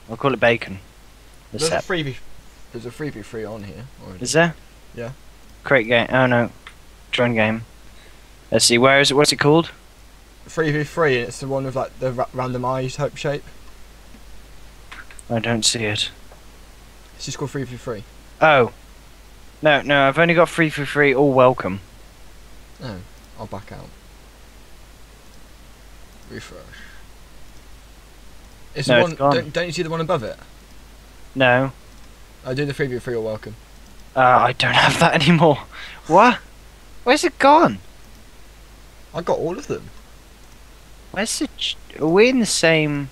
I'll call it bacon. The There's a set. freebie. There's a 3v3 on here already. Is there? Yeah. Create game. Oh no. Join game. Let's see. Where is it? What's it called? 3v3, and it's the one with like the randomised type shape. I don't see it. It's just called 3v3. Oh. No, no. I've only got 3 for free. All welcome. Oh, I'll back out. Refresh. It's No, the it's one. gone. Don't you see the one above it? No. I do the 3v3 or welcome. I don't have that anymore. What? Where's it gone? I got all of them. Where's the? Are we in the same?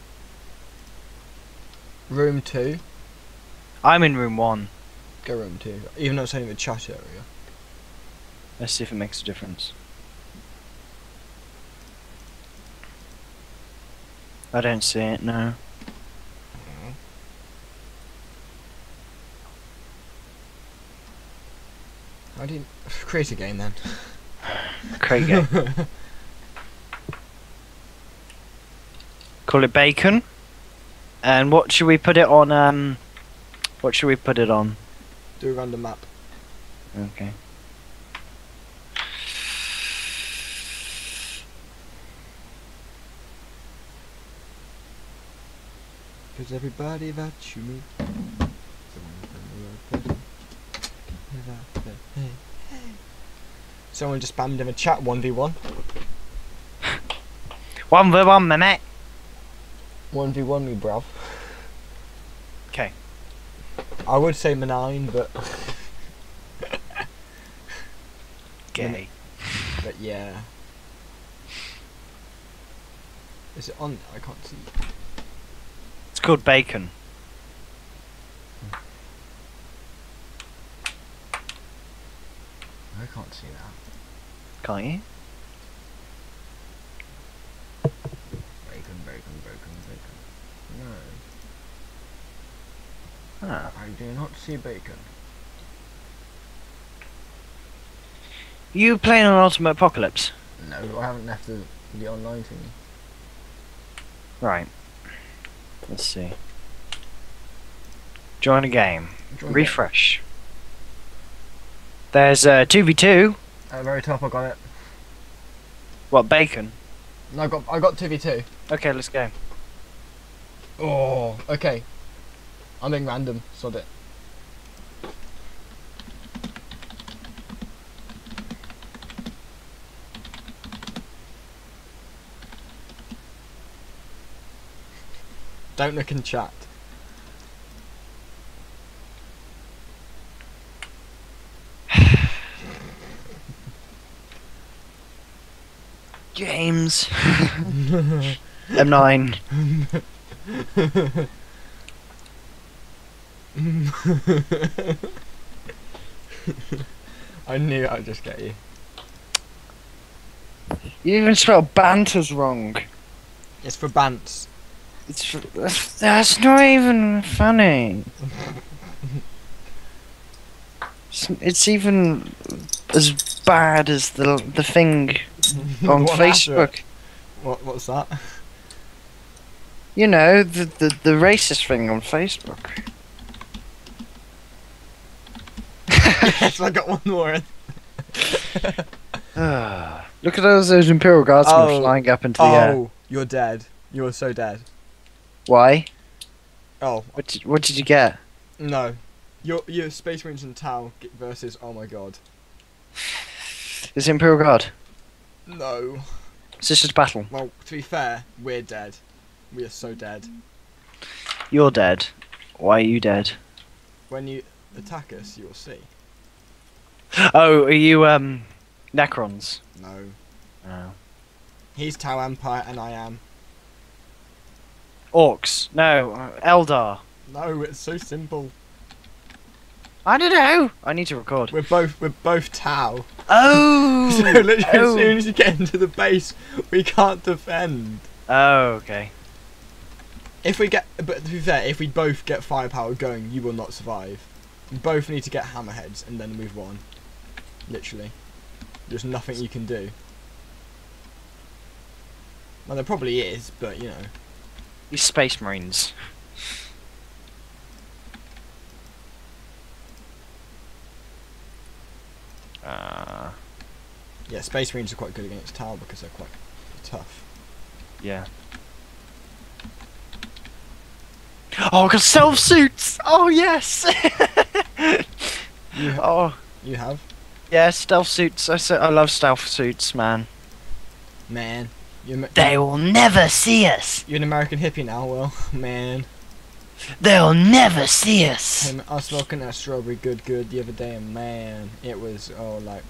Room 2. I'm in room 1. Go room 2. Even though it's only the chat area. Let's see if it makes a difference. I don't see it. No. I didn't create a game then. Create game. Call it bacon. And what should we put it on? What should we put it on? Do a random map. Okay. Cause everybody that you meet. Someone just spammed in a chat 1v1. 1v1, my mate. 1v1 me, bruv. Okay. I would say Manine, but Gay. but yeah. Is it on? I can't see. It's called bacon. I can't see that. Can't you? Bacon, bacon, bacon, bacon. No, Ah. I do not see bacon. You playing on Ultimate Apocalypse? No, I haven't left the online thingy. Right. Let's see. Join a game. Join game. Refresh. There's 2v2. At the very top, I got it. What, bacon? No, I got 2v2. Okay, let's go. Oh, okay. I'm being random, sod it. Don't look in chat. James. M9. I knew I'd just get you. You even spelled banters wrong. It's for Bants. That's not even funny. It's even as bad as the thing on What after Facebook. it? What's that? You know, the racist thing on Facebook. Yes, I got one more. Look at those Imperial Guardsmen Oh. flying up into the air. Oh, you're dead. You're so dead. Why? Oh, What did you get? no. Your Space Marines and Tau versus, oh my god. Is it Imperial Guard? No. Sisters Battle. Well, to be fair, we're dead. We are so dead. You're dead. Why are you dead? When you attack us, you'll see. Oh, are you Necrons? No. Oh. He's Tau Empire and I am. Orcs. No, Eldar. No, it's so simple. I don't know. I need to record. We're both Tau. Oh. So literally as Oh. soon as you get into the base, we can't defend. Oh, okay. But to be fair, if we both get firepower going, you will not survive. We both need to get hammerheads and then we've won. Literally. There's nothing you can do. Well, there probably is, but you know. You Space Marines. Yeah, Space Marines are quite good against Tau because they're quite tough. Yeah. Oh, I got stealth suits! Oh, yes! Oh, You have? yeah, stealth suits. I love stealth suits, man. Man. They will never see us! You're an American hippie now, well, man. They'll never see us! Hey, I was smoking that strawberry good the other day, and man, it was like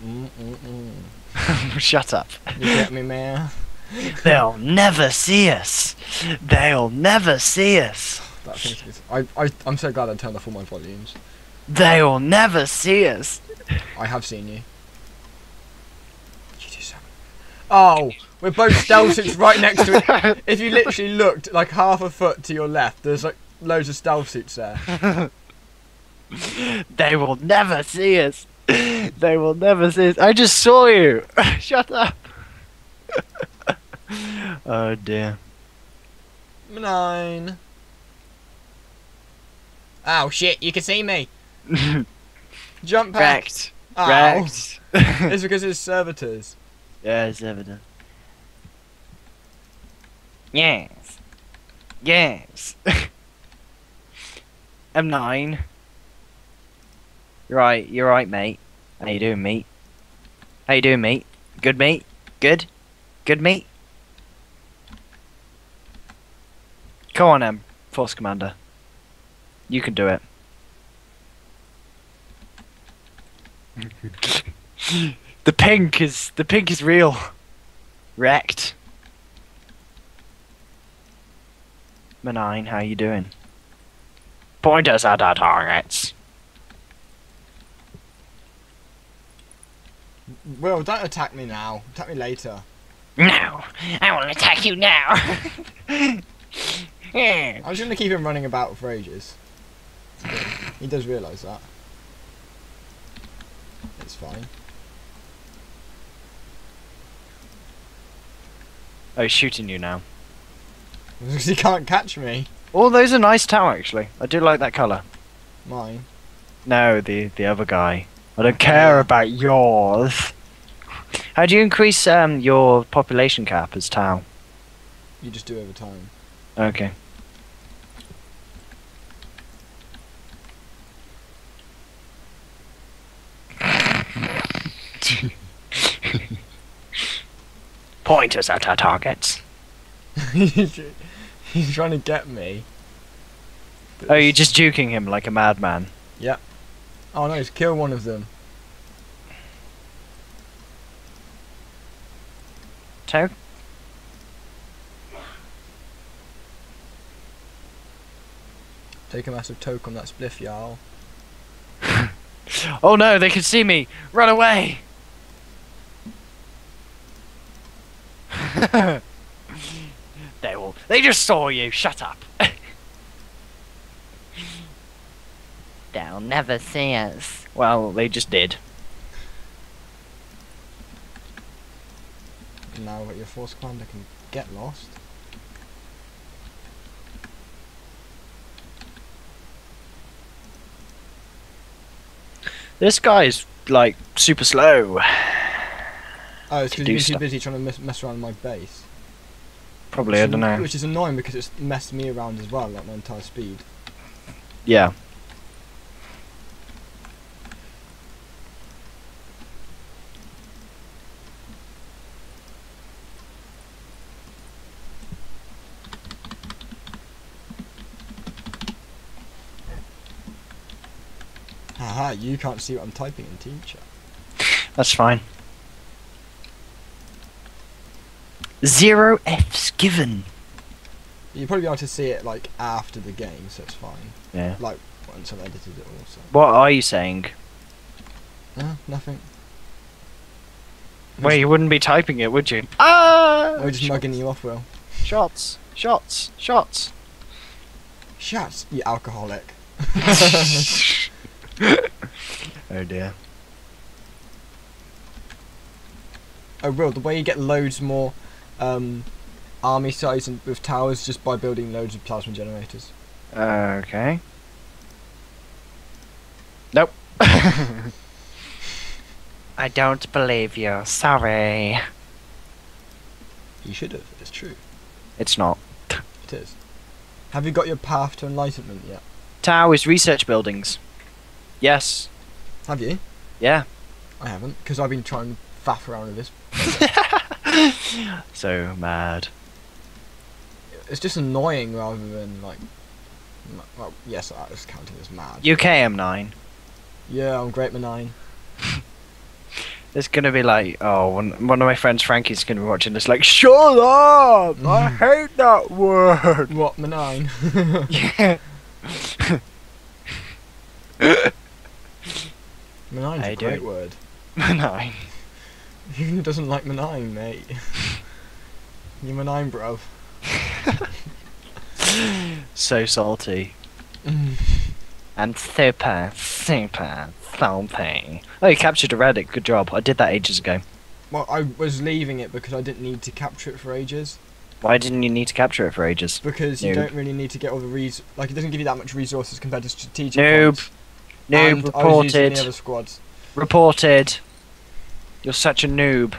Shut up. You get me, man? They'll never see us. They'll never see us. That thing's good. I'm so glad I turned off all my volumes. They'll never see us. I have seen you. You do so. Oh, we're both stealth suits right next to it. If you literally looked like half a foot to your left, there's like loads of stealth suits there. They will never see us. They will never see us. I just saw you. Shut up. Oh dear. 9. Oh shit, you can see me. Jump back. Wrecked. Ow. Wrecked. It's because it's servitors. Yeah, it's evident. Yes. Yes. M9. You're right, mate. How you doing, mate? How you doing, mate? Good, mate? Good? Good, mate? Come on, Force Commander. You can do it. The pink is real. Wrecked. Benign, how you doing? Point us at our targets. Will, don't attack me now. Attack me later. No, I will attack you now. I was going to keep him running about for ages. He does realise that. It's fine. Oh, he's shooting you now. Because he can't catch me. Oh, those are nice tower actually. I do like that colour. Mine. No, the other guy. I don't care about yours. How do you increase your population cap as Tau? You just do over time. Okay. Point us at our targets. He's trying to get me. Oh, you're just juking him like a madman. Yep. Oh no, just kill one of them. Tau? Take a massive toke on that spliff, y'all. Oh no, they can see me! Run away! They just saw you, shut up! They'll never see us. Well, they just did. Now that your Force Commander can get lost. This guy's, like, super slow. Oh, it's To because do he's too stuff. busy trying to mess around my base. Probably, I don't know. Which is annoying because it's messed me around as well, like my entire speed. Yeah. Haha, you can't see what I'm typing in team chat. That's fine. 0 Fs given. You'll probably be able to see it like after the game, so it's fine. Yeah. Like once I've edited it also. What are you saying? Nothing. Well, you wouldn't be typing it, would you? Ah! We're just mugging you off, Will. Shots. Shots. Shots. Shut, you alcoholic. Oh dear. Oh, Will, the way you get loads more army size and with towers just by building loads of plasma generators. I don't believe you. Sorry. You should have. It's true. It's not. It is. Have you got your path to enlightenment yet? Towers, research buildings. Yes. Have you? Yeah. I haven't, because I've been trying to faff around with this. So mad. It's just annoying rather than like. Well, yes, that is counting as mad. UKM9. Yeah, I'm great, Manine. There's gonna be like, oh, one of my friends, Frankie's gonna be watching this. Like, shut up! I hate that word. What, Manine? Yeah. Manine's a great word. Nine. Who doesn't like Manine, mate? You Manine, bruv. So salty. And super salty. Oh, you captured a Reddit. Good job. I did that ages ago. Well, I was leaving it because I didn't need to capture it for ages. Why didn't you need to capture it for ages? Because you Noob. don't really need to get all the like it doesn't give you that much resources compared to strategic Noob. points. Noob, And I was using reported. the other squads. Reported. You're such a noob.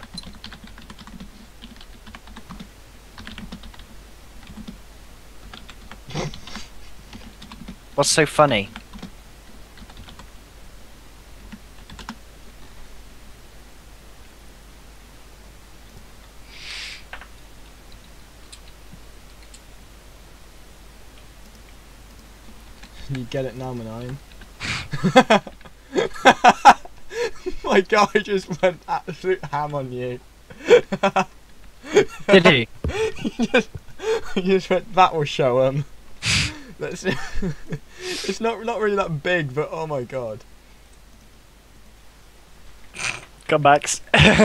What's so funny? You get it now, Manine. My guy just went absolute ham on you. Did he? You just went, that will show him. Let's it's not really that big, but oh my god. Comebacks.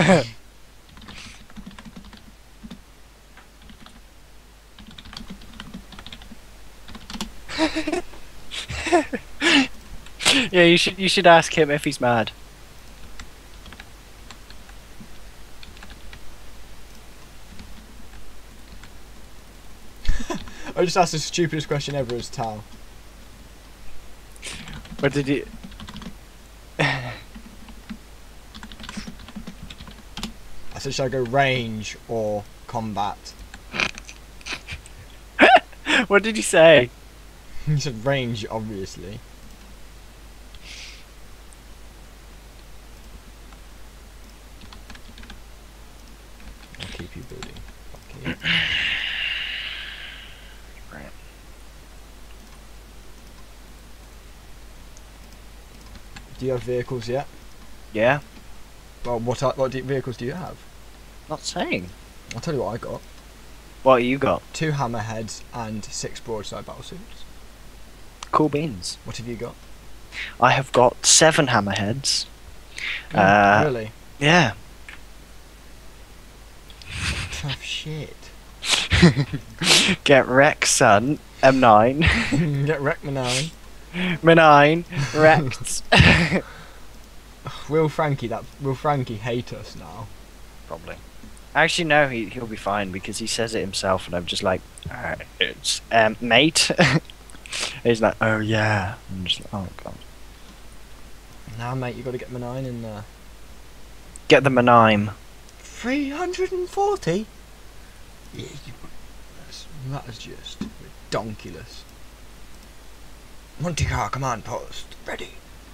Yeah, you should ask him if he's mad. I just asked the stupidest question ever as Tal. What did you? I said, should I go range or combat? What did you say? He said range, obviously. I'll keep you building. Okay. Right. Do you have vehicles yet? Yeah. Well, what vehicles do you have? Not saying. I'll tell you what I got. What you got? 2 hammerheads and 6 broadside battlesuits. Cool beans. What have you got? I have got 7 hammerheads. Really? Yeah. Tough shit. Get wrecked, son. M9. Get wrecked, Manine. M9. Wrecked. Will Frankie hate us now? Probably. Actually, no, he'll be fine because he says it himself, and I'm just like, it's mate. He's like, oh yeah. I'm just like, oh god. Nah, mate, you got to get Manine in there. Get the Manime. 340? Yeah, that is just redonkulous. Monty Car command post ready.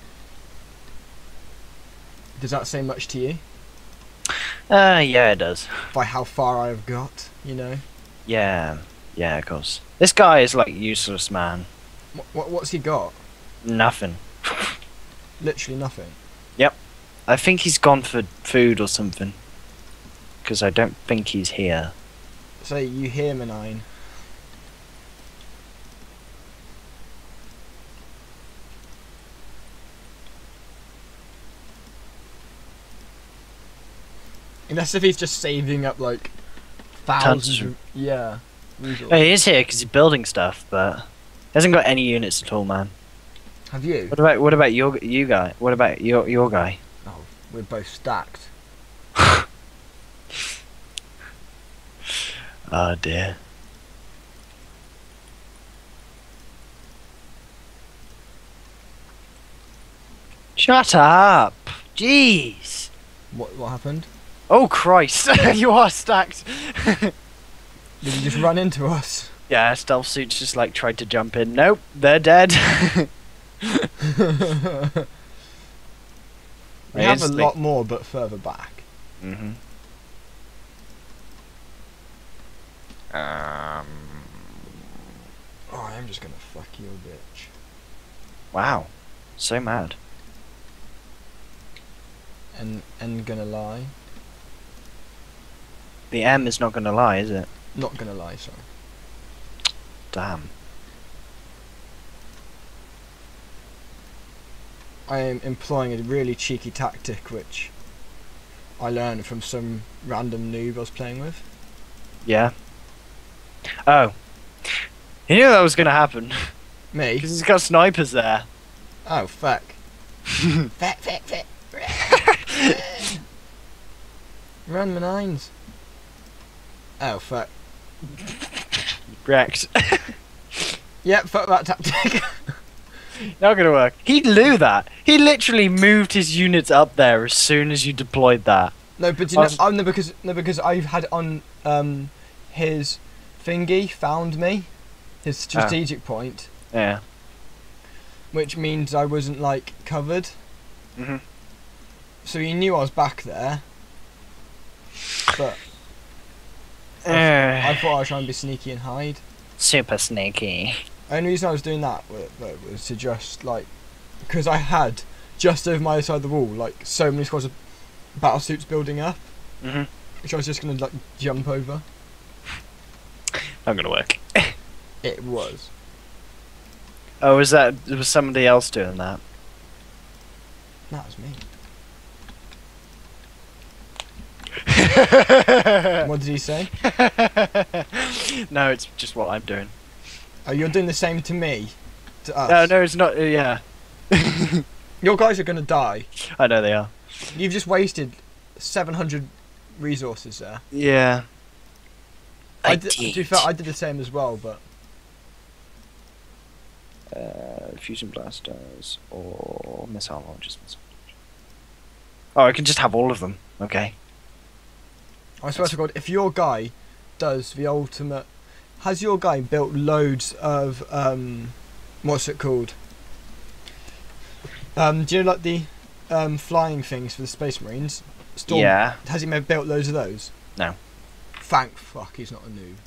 Does that say much to you? Yeah, it does. By how far I have got, you know? Yeah, yeah, of course. This guy is like useless, man. What's he got? Nothing. Literally nothing. I think he's gone for food or something. Because I don't think he's here. So you hear Manine. Unless if he's just saving up like thousands. Tons. Yeah. Oh, he is here because he's building stuff, but he hasn't got any units at all, man. Have you? What about you guy? What about your guy? Oh, we're both stacked. Oh dear. Shut up! Jeez. What happened? Oh Christ! You are stacked. Did you just run into us? Yeah, stealth suits just like tried to jump in. Nope, they're dead. We have a lot more, but further back. Mm-hmm. Oh, I am just gonna fuck you, bitch. Wow, so mad. And gonna lie. The M is not gonna lie, is it? Not gonna lie, sorry. Damn. I am employing a really cheeky tactic, which I learned from some random noob I was playing with. Yeah. Oh. You knew that was gonna happen. Me? Because he's got snipers there. Oh, fuck. Fuck. Run, my nines. Oh, fuck. Wrecked. Yep, fuck that tactic. Not gonna work. He blew that. He literally moved his units up there as soon as you deployed that. No, but you know, no, because I've had on his thingy found me, his strategic point. Yeah. Which means I wasn't like covered. Mhm. So he knew I was back there. But I I thought I'd try and be sneaky and hide. Super sneaky. Only reason I was doing that was to just like, because I had just over my other side of the wall like so many squads of battle suits building up, Mhm. which I was just gonna like jump over. Not gonna work. It was. Oh, was somebody else doing that? That was me. What did he say? No, it's just what I'm doing. Oh, you're doing the same to me? To us? No, it's not. Yeah. Your guys are gonna die. I know they are. You've just wasted 700 resources there. Yeah. To be fair, I did the same as well, but... Fusion blasters or missile launchers. Oh, I can just have all of them. Okay. I swear to God, if your guy does the ultimate... Has your guy built loads of... what's it called? Do you know like the flying things for the Space Marines? Storm, Yeah. Has he built loads of those? No. Thank fuck he's not a noob.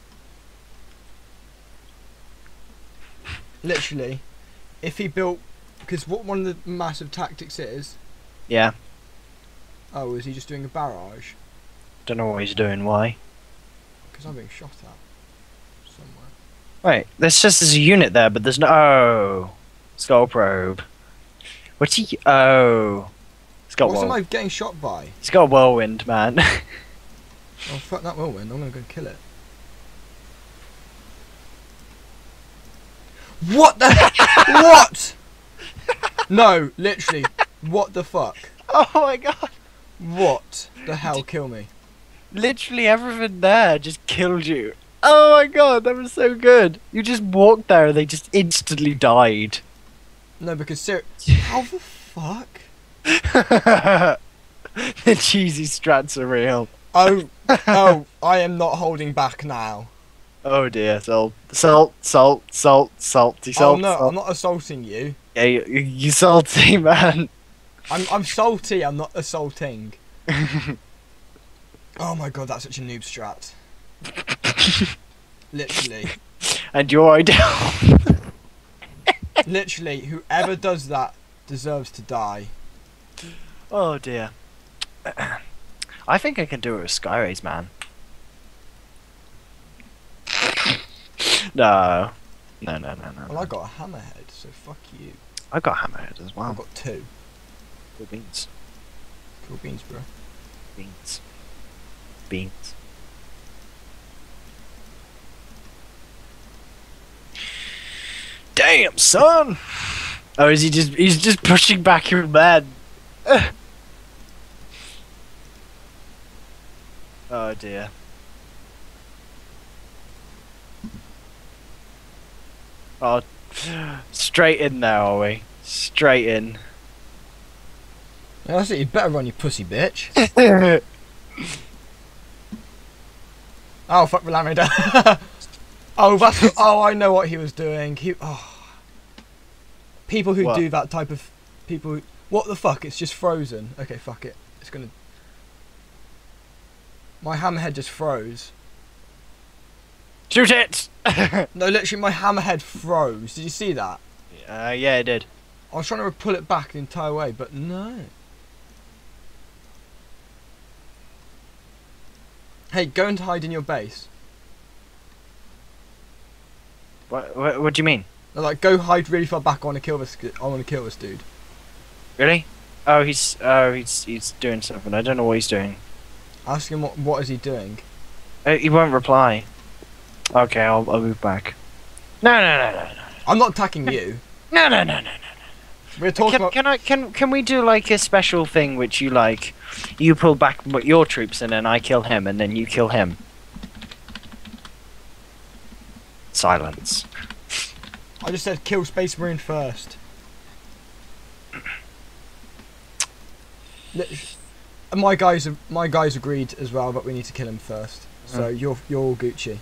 Literally, if he built... Because what one of the massive tactics is... Yeah. Oh, is he just doing a barrage? Don't know what he's doing. Why? Because I'm being shot at. Somewhere. Wait, there's a unit there, but there's no. Oh, skull probe. What's he? Oh, it's got. What am I getting shot by? He's got a whirlwind, man. Oh fuck that whirlwind! I'm gonna go kill it. What the? What? No, literally. What the fuck? Oh my god! What the hell? Kill me. Literally everything there just killed you. Oh my god, that was so good. You just walked there and they just instantly died. No, because how the fuck? The cheesy strats are real. Oh, I am not holding back now. Oh dear, salty Oh salt. no, I'm not assaulting you. Yeah, you salty, man. I'm salty, I'm not assaulting. Oh my god, that's such a noob strat. Literally. And your idea. Literally, whoever does that deserves to die. Oh dear. I think I can do it with Skyrays, man. No. No. Well, I got a hammerhead, so fuck you. I got hammerhead as well. I've got 2. Cool beans. Cool beans, bro. Beans. Damn, son! Oh, he's just pushing back your man. Oh dear. Oh, straight in there, are we? Straight in. That's it, you better run, you pussy bitch. Oh, fuck the Lamida. Oh, I know what he was doing. People who What? do that type of... What the fuck? It's just frozen. Okay, fuck it. It's gonna... My hammerhead just froze. Shoot it! No, literally, my hammerhead froze. Did you see that? Yeah, it did. I was trying to pull it back the entire way, but no. Hey, go and hide in your base. What do you mean? No, like, go hide really far back. I want to kill this dude. Really? Oh, he's doing something. I don't know what he's doing. Ask him what is he doing. He won't reply. Okay, I'll move back. No. I'm not attacking you. No. We're talking about... Can we do like a special thing which you pull back your troops and then I kill him and then you kill him? Silence. I just said kill Space Marine first. My guys agreed as well, but we need to kill him first. So you're all Gucci.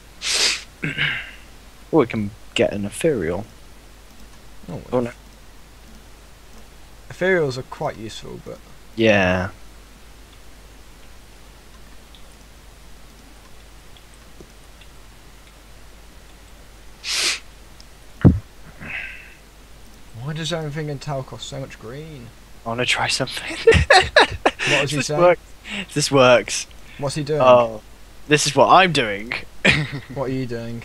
Or we can get an ethereal. Oh no. Ethereals are quite useful, but Yeah. why does everything in Tal cost so much green? I want to try something. What was he saying? This works. What's he doing? Oh, this is what I'm doing. What are you doing?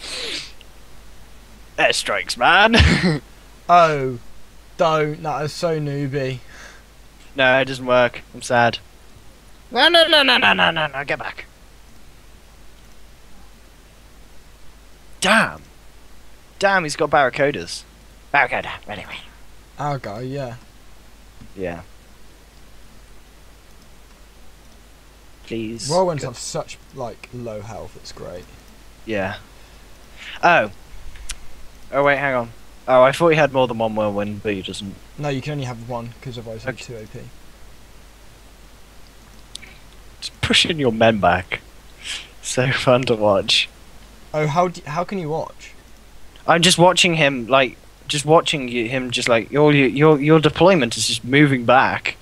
Airstrikes, man. Oh, don't. That is so newbie. No, it doesn't work. I'm sad. No, get back. Damn, he's got barracudas. Barracuda, ready. Our guy, yeah. Yeah. Please. Whirlwinds have such low health. It's great. Yeah. Oh, wait, hang on. Oh, I thought he had more than one whirlwind, but he doesn't. No, you can only have one because otherwise Okay. it's 2 OP. Just pushing your men back. So fun to watch. Oh, how can you watch? I'm just watching him, your deployment is just moving back.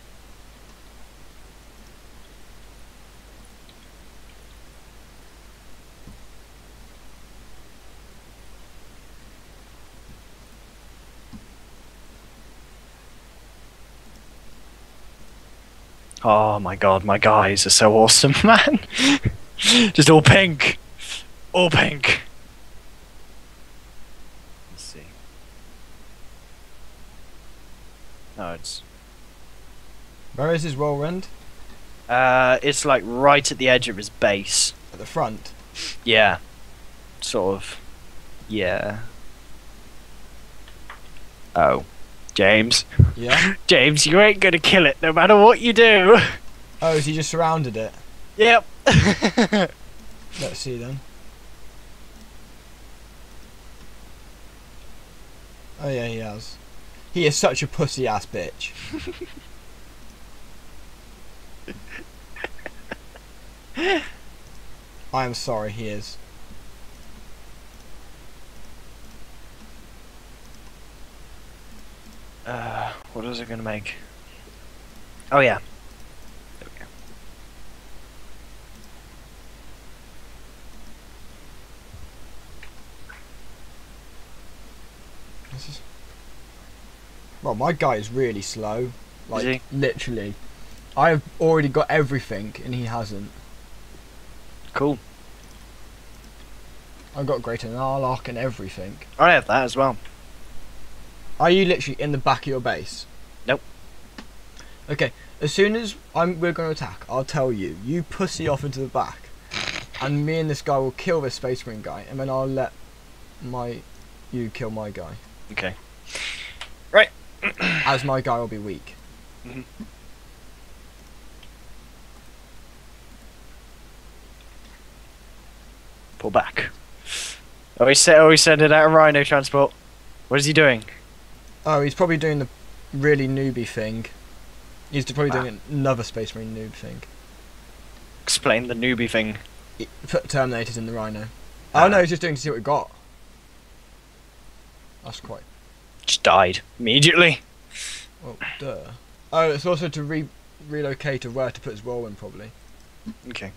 Oh my god, my guys are so awesome, man. Just all pink. All pink. Let's see. No, it's... Where is his whirlwind? It's like right at the edge of his base. At the front. Yeah. Sort of. Yeah. Oh. James. Yeah? James, you ain't gonna kill it no matter what you do. Oh, has he just surrounded it? Yep. Let's see then. Oh yeah, he has. He is such a pussy ass bitch. I am sorry, he is. What was I gonna make? Oh yeah. There we go. Well, my guy is really slow. Is he? Literally. I have already got everything and he hasn't. Cool. I've got Greater Narlock and everything. I have that as well. Are you literally in the back of your base? Nope. Okay, as soon as we're going to attack, I'll tell you. You pussy off into the back. And me and this guy will kill this Space Marine guy. And then I'll let you kill my guy. Okay. Right. As my guy will be weak. Mhm. Pull back. Oh, he sent it out of Rhino transport. What is he doing? Oh, he's probably doing the really newbie thing. He's probably doing another Space Marine noob thing. Explain the newbie thing. Put Terminators in the Rhino. Oh no, he's just doing to see what we got. That's quite... Just died immediately. Oh, duh. Oh, it's also to relocate to where to put his whirlwind, probably. Okay.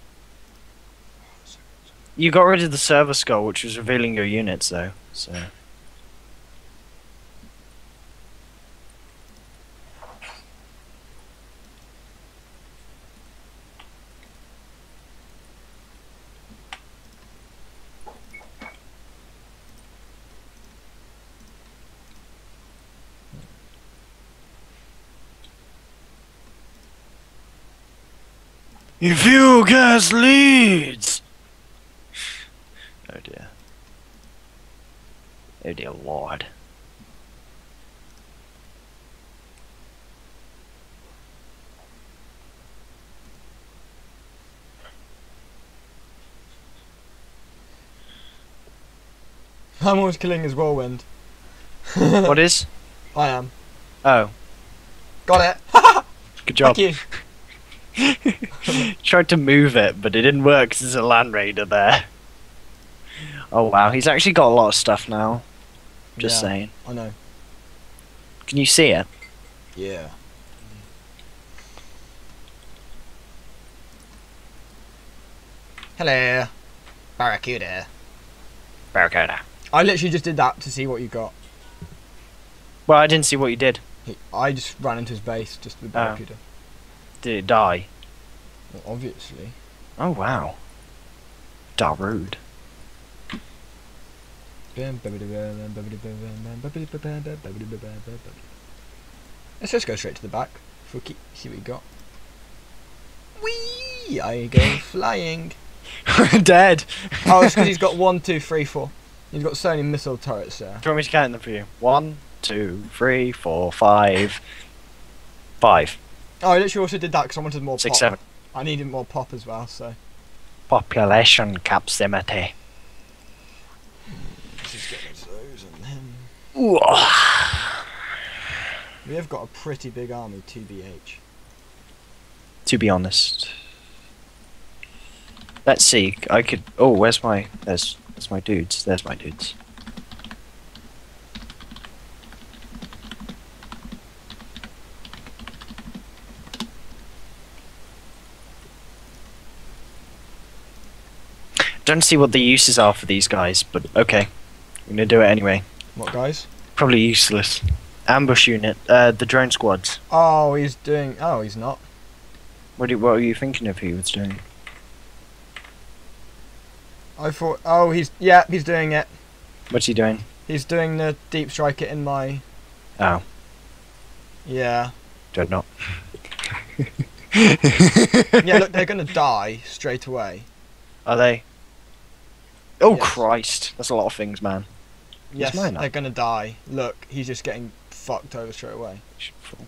You got rid of the server skull, which was revealing your units, though. So. If you guys leads. Oh dear. Oh dear Lord. I'm always killing his whirlwind. What is? I am. Oh. Got it. Good job. Thank you. Tried to move it, but it didn't work because there's a Land Raider there. Oh wow, he's actually got a lot of stuff now. Just Yeah, saying. I know. Can you see it? Yeah. Hello. Barracuda. Barracuda. I literally just did that to see what you got. Well, I didn't see what you did. I just ran into his base just with Barracuda. Did it die? Well, obviously. Oh wow. Darude. Let's just go straight to the back. Fooky, see what you got. Whee! I go flying. Dead. Oh, it's because he's got 1, 2, 3, 4. He's got so many missile turrets there. Do you want me to count them for you? 1, 2, 3, 4, 5. 5. Oh, I literally also did that because I wanted more 6, pop. 7. I needed more pop as well, so. Population capacity. Just get those on him. Ooh. We have got a pretty big army, 2BH. To be honest. Let's see. I could. Oh, where's my? There's my dudes. There's my dudes. Don't see what the uses are for these guys, but okay. I'm gonna do it anyway. What, guys? Probably useless. Ambush unit. The drone squads. Oh, he's doing... Oh, he's not. What were you thinking of he was doing? I thought... Oh, he's... Yeah, he's doing it. What's he doing? He's doing the deep striker in my... Oh. Yeah. Dreadnought. Yeah, look, they're gonna die straight away. Are they? Oh Yes. Christ! That's a lot of things, man. Yes, mine up? they're gonna die. Look, he's just getting fucked over straight away. Should fall.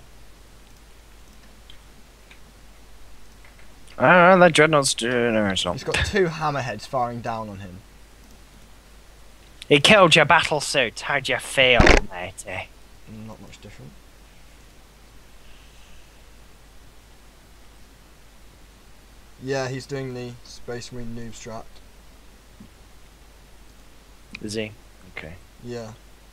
Ah, that dreadnought's doing no, it's not. He's got 2 hammerheads firing down on him. He killed your battle suit. How'd you feel, matey? Not much different. Yeah, he's doing the Space Marine noob strat. Is he? Okay. Yeah.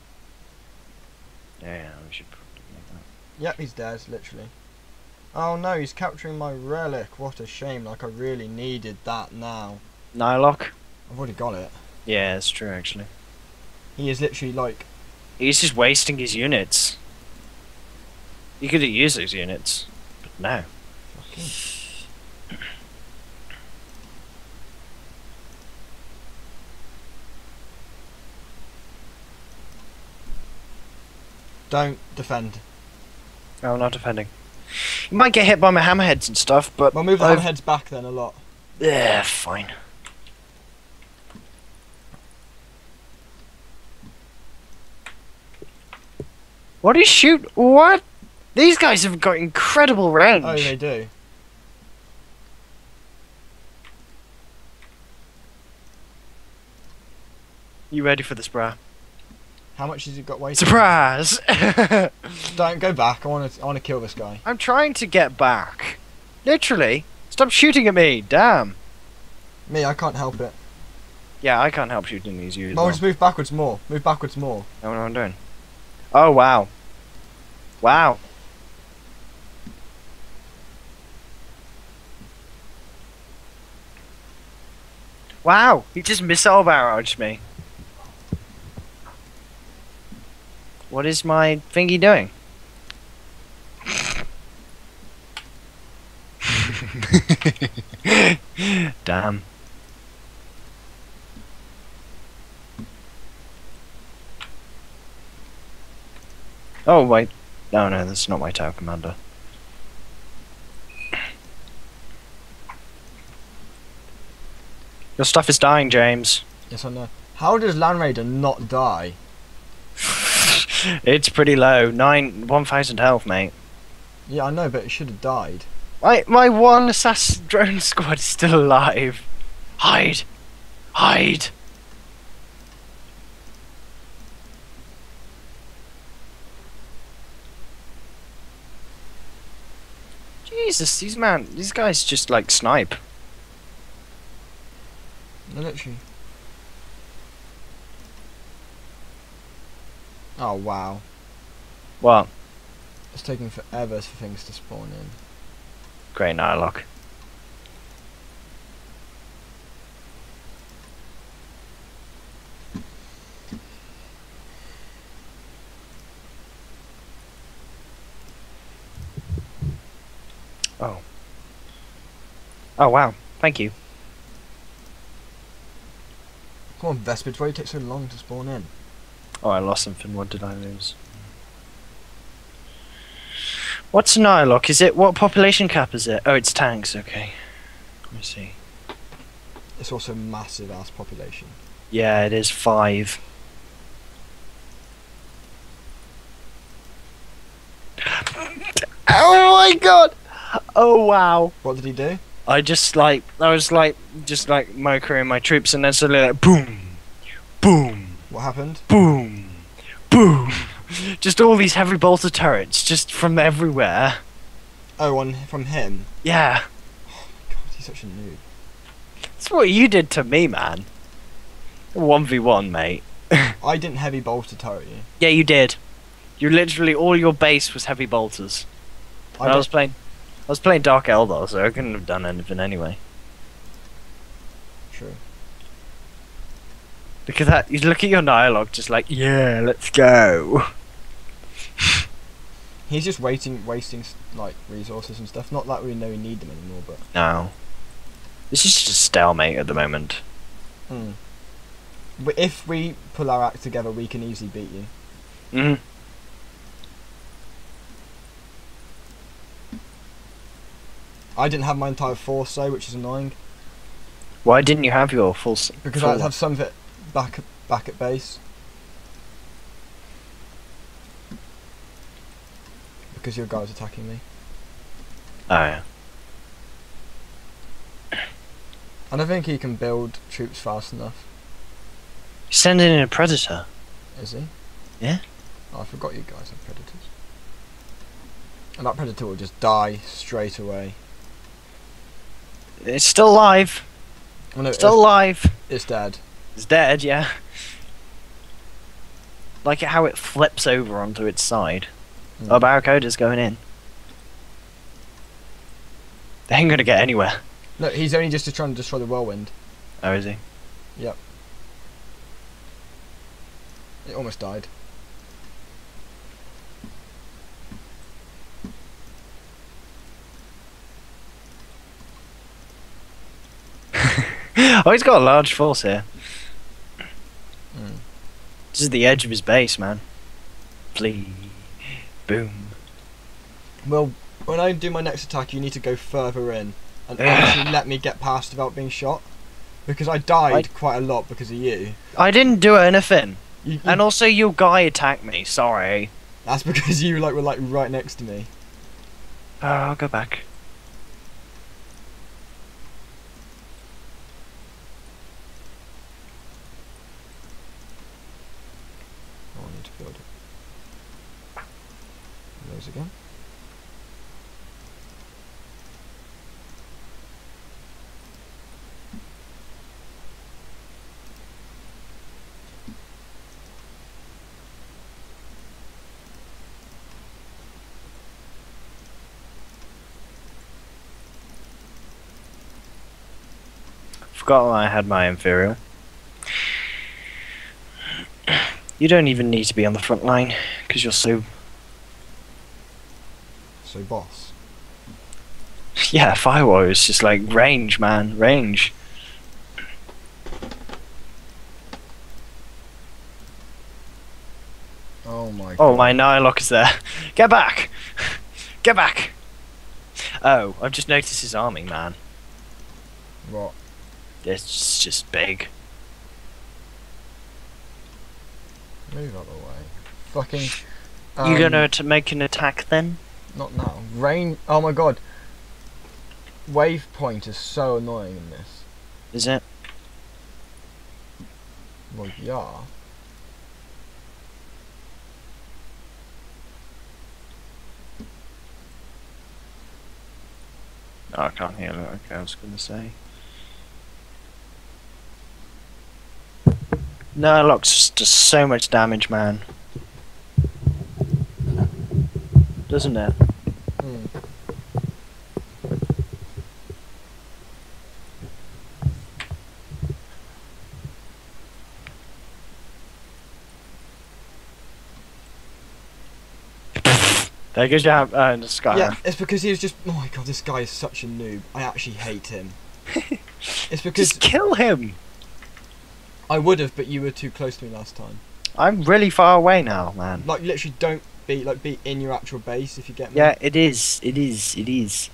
Yeah, we should probably make that. Yep, he's dead, literally. Oh no, he's capturing my relic. What a shame, like I really needed that now. Nylock? I've already got it. Yeah, it's true actually. He is literally like... He's just wasting his units. You could have used those units, but no. Fucking... Don't defend. No, I'm not defending. You might get hit by my hammerheads and stuff, but... We'll move the hammerheads back then a lot. Yeah, fine. What do you shoot? What? These guys have got incredible range. Oh, they do. You ready for this, bruh? How much has he got waiting? Surprise! Don't go back. I wanna kill this guy. I'm trying to get back. Literally. Stop shooting at me. Damn. Me, I can't help it. Yeah, I can't help shooting these you as Well, well. just move backwards more. Move backwards more. I don't know what I'm doing. Oh, wow. Wow. Wow, he just missile barraged me. What is my thingy doing? Damn. Oh, wait. No, no, that's not my tower commander. Your stuff is dying, James. Yes, I know. How does Land Raider not die? It's pretty low. 1,000 health, mate. Yeah, I know, but it should have died. My one assassin drone squad is still alive. Hide! Hide! Jesus, these guys just like snipe. No, literally. Oh, wow. What? It's taking forever for things to spawn in. Great Nihilok. Oh. Oh wow, thank you. Come on, Vespids, why do you take so long to spawn in? Oh, I lost something. What did I lose? What's Nihilok? Is it, what population cap is it? Oh, it's tanks, okay. Let me see. It's also massive ass population. Yeah, it is 5. Oh my god! Oh wow. What did he do? I was just mokering my troops and then suddenly like boom, boom, What happened? boom, boom. Just all these heavy bolter turrets just from everywhere. Oh, from him? Yeah. God, he's such a noob. That's what you did to me, man. 1v1, mate. I didn't heavy bolter turret you. Yeah, you did. You literally, all your base was heavy bolters. I was playing Dark Eldar, so I couldn't have done anything anyway. True. Because that, you look at your Nihilok, just like, yeah, let's go. He's just wasting like resources and stuff. Not that we know we need them anymore, but. No. This is just stalemate at the moment. Hmm. But if we pull our act together, we can easily beat you. Mhm. I didn't have my entire force though, which is annoying. Why didn't you have your full? Because full I'd have some of it back at base. Because your guy's attacking me. Oh yeah. I don't think he can build troops fast enough. Sending in a predator. Is he? Yeah. Oh, I forgot you guys have predators. And that predator will just die straight away. It's still alive. Oh, no, Still alive. it's dead. It's dead, yeah. Like how it flips over onto its side. Oh, Barracuda's going in. They ain't gonna get anywhere. No, he's only just trying to destroy the whirlwind. Oh, is he? Yep. It almost died. Oh, he's got a large force here. Mm. This is the edge of his base, man. Flee. Boom. Well, when I do my next attack, you need to go further in and actually let me get past without being shot. Because I died quite a lot because of you. I didn't do anything. You And also your guy attacked me, sorry. that's because you were like right next to me. Oh, I'll go back. Oh goes again. Forgot I had my Imperial. You don't even need to be on the front line because you're so. So boss. Yeah, Fire Warrior is just like range, man, range. Oh my god. Oh, my Nihilok is there. Get back! Get back! Oh, I've just noticed his army, man. What? It's just big. Move out of the way. Fucking. You gonna make an attack then? Not now. Rain. Oh my god. Wave point is so annoying in this. Is it? Well, yeah. Oh, I can't hear it. Okay, I was gonna say. Nihilok's does so much damage, man. Doesn't it? Hmm. There goes your in the sky. Yeah, it's because he was just. Oh my god, this guy is such a noob. I actually hate him. It's because Just kill him! I would have, but you were too close to me last time. I'm really far away now, man. Like literally, don't be in your actual base if you get me. Yeah, it is. It is. It is.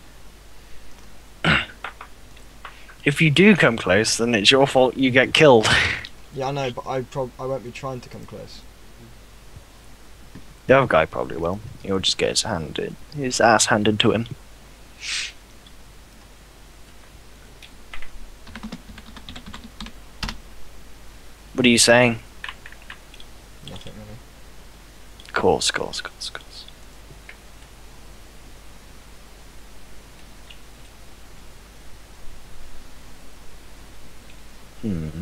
If you do come close, then it's your fault you get killed. Yeah, I know, but I won't be trying to come close. The other guy probably will. He'll just get his ass handed to him. What are you saying? Nothing really. Course. Hmm.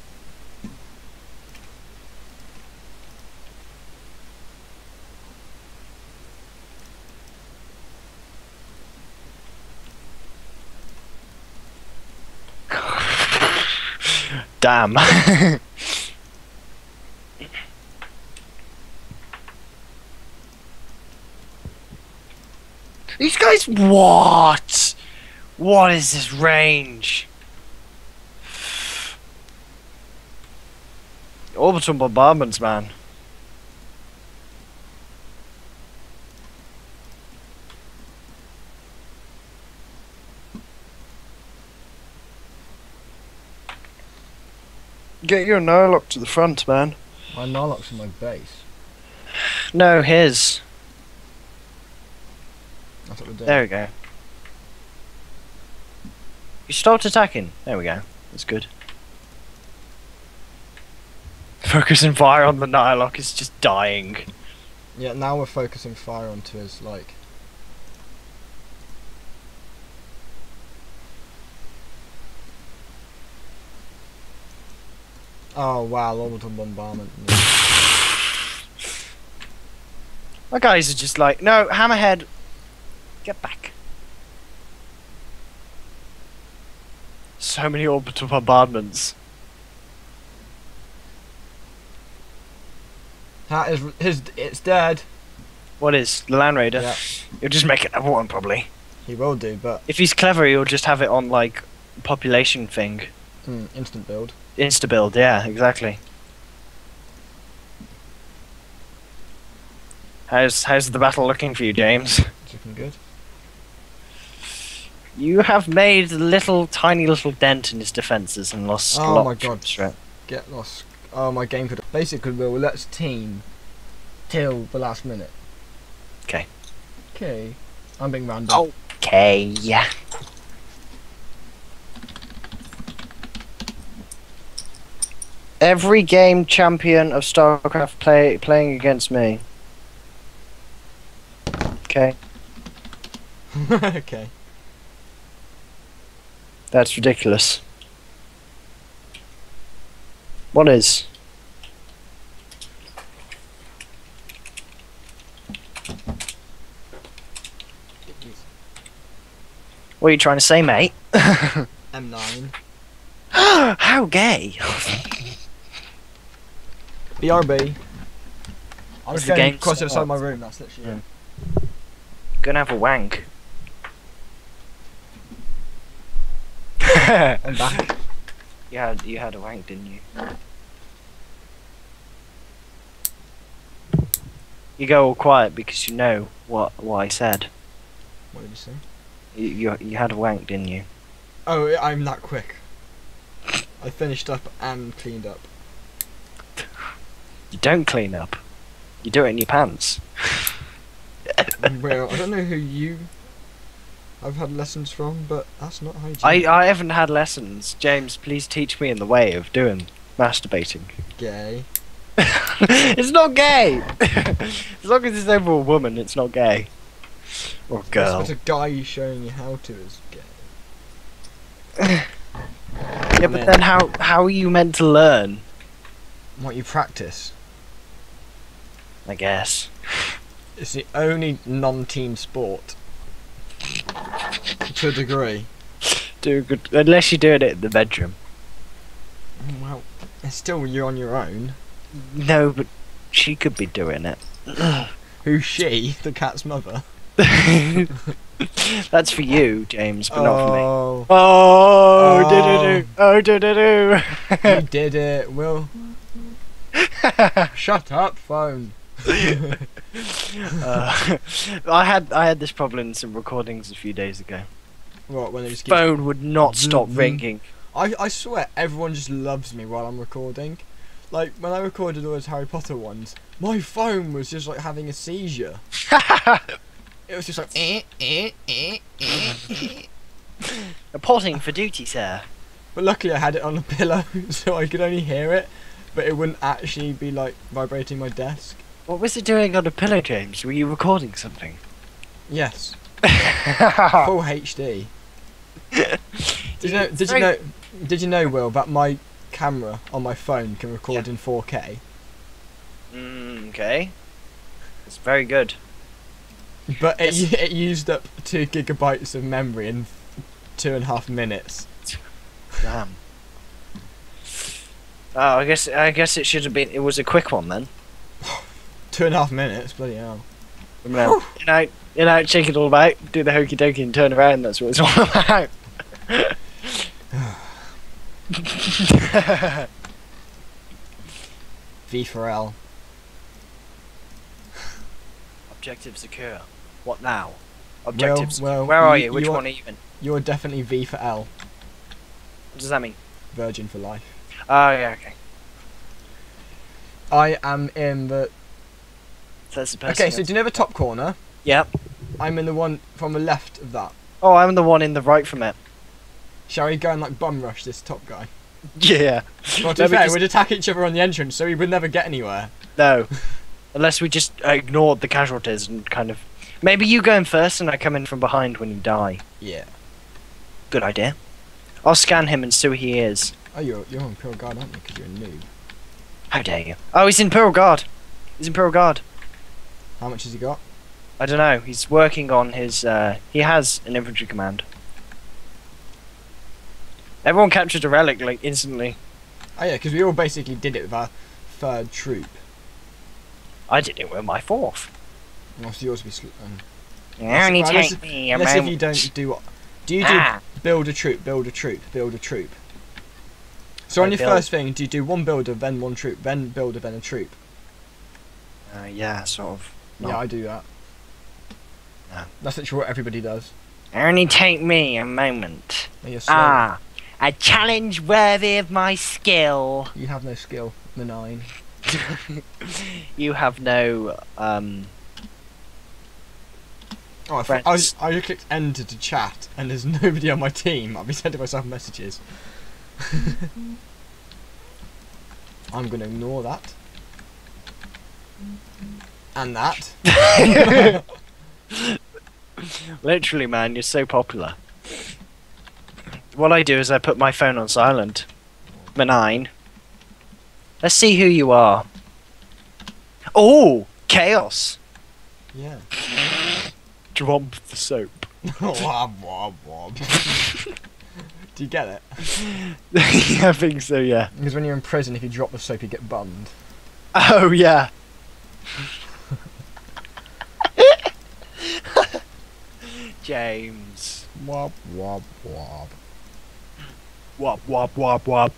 Damn. These guys, what? What is this range? Orbital bombardments, man. Get your Nihilok to the front, man. My Nihilok's in my base. No, his. That's what we're doing. There we go. You stopped attacking. There we go. That's good. Focusing fire on the Nihilok is just dying. Yeah, now we're focusing fire onto his like. Oh wow, orbital bombardment. My guys are just like, no, Hammerhead, get back. So many orbital bombardments. That is it's dead. What is the Land Raider? Yeah. He'll just make another one probably. He will do, but If he's clever, he'll just have it on like population thing. instant build. Insta build, yeah, exactly. How's the battle looking for you, James? It's looking good. You have made a tiny little dent in his defences and lost a Oh lot my of God. troops, right? Get lost. Oh, my game could. Basically, let's team till the last minute. 'Kay. Okay. I'm being random. Okay, yeah. Every game champion of StarCraft playing against me. Okay. Okay. That's ridiculous. What is? What are you trying to say, mate? M9. How gay! BRB. I was As the going game across the other side of my starts. room, that's literally Yeah. it. Gonna have a wank. I'm back. You had a wank, didn't you? You go all quiet because you know what I said. What did you say? You had a wank, didn't you? Oh, I'm that quick. I finished up and cleaned up. You don't clean up. You do it in your pants. Well, I don't know who you I've had lessons from, but that's not hygiene. I haven't had lessons. James, please teach me in the way of doing masturbating. Gay. It's not gay! As long as it's over a woman, it's not gay. Or girl. But a guy showing you how to is gay. Yeah, but then how are you meant to learn? What you practice. I guess. It's the only non-team sport. To a degree. Do good unless you do it in the bedroom. Well, it's still you're on your own. No, but she could be doing it. Who's she? The cat's mother? That's for you, James, but not for me. Oh, Oh, do-do-do. Oh, do-do-do. you did it, Will. Shut up, phone. I had this problem in some recordings a few days ago. What, when it just keeps... Phone would not stop ringing. I swear, everyone just loves me while I'm recording. Like, when I recorded all those Harry Potter ones, my phone was just like having a seizure. It was just like, Reporting for duty, sir. But luckily I had it on a pillow, so I could only hear it, but it wouldn't actually be like vibrating my desk. What was it doing on a pillow, James? Were you recording something? Yes, full HD. Did you know, Will, that my camera on my phone can record in 4K? Okay. It's very good. But it used up 2 gigabytes of memory in 2.5 minutes. Damn. Oh, I guess it should have been. It was a quick one then. 2.5 minutes, bloody hell. No. Shake it all about, do the hokey dokey and turn around. That's what it's all about. V for L. Objective secure. What now? Objective secure. Well, Where are you? Which one even? You're definitely V for L. What does that mean? Virgin for life. Oh, yeah, okay. I am in the... That's the person. Okay, so do you know the top corner? Yep. I'm in the one from the left of that. Oh, I'm the one in the right from it. Shall we go and like bum rush this top guy? Yeah. Well, to be fair, we'd attack each other on the entrance, so we would never get anywhere. No. Unless we just ignored the casualties and kind of... Maybe you go in first and I come in from behind when you die. Yeah. Good idea. I'll scan him and see who he is. Oh, you're on Imperial Guard, aren't you? Because you're a noob. How dare you? Oh, he's in Imperial Guard. He's Imperial Guard. How much has he got? I don't know. He's working on his... he has an infantry command. Everyone captured a relic, like, instantly. Oh yeah, because we all basically did it with our 3rd troop. I did it with my 4th. Must yours be... Only well, take me a unless if moment. you don't do what... Do you do build a troop, build a troop, build a troop? So on your first thing, do you do one builder, then one troop, then builder, then a troop? Yeah, sort of. No. Yeah, I do that. No. That's literally what everybody does. Only take me a moment. No, you're slow. A challenge worthy of my skill. You have no skill, the 9. You have no, Oh, I clicked enter to chat, and there's nobody on my team. I'll be sending myself messages. I'm gonna ignore that. And that. Literally, man, you're so popular. What I do is I put my phone on silent. Benign. Let's see who you are. Oh, chaos. Yeah. Drop the soap. Wob, wob, wob. Do you get it? Yeah, I think so, yeah. Because when you're in prison, if you drop the soap, you get bummed. Oh, yeah. James. Wob, wob, wob. Wop, wop, wop, wop.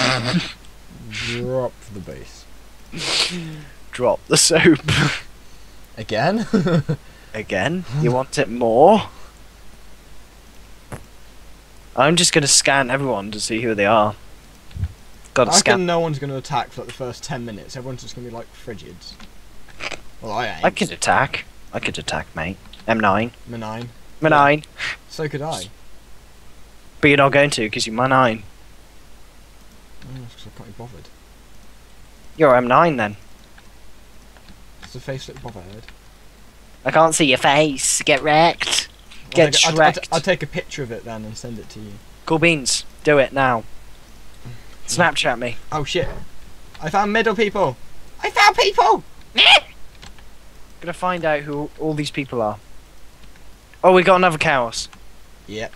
Drop the bass. Drop the soap. Again? Again? You want it more? I'm just gonna scan everyone to see who they are. Gotta I scan. reckon no one's going to attack for like the first 10 minutes. Everyone's just going to be like frigids. Well, I ain't. I could attack. I could attack, mate. M9. M9. M9. So could I. But you're not going to, because you're M9. Oh, because I can't be bothered. You're M9 then. Does the face look bothered? I can't see your face. Get wrecked. Get wrecked. I'll take a picture of it then and send it to you. Cool beans. Do it now. Snapchat me. Oh shit. I found middle people. I found people! Gonna find out who all these people are. Oh, we got another chaos. Yep.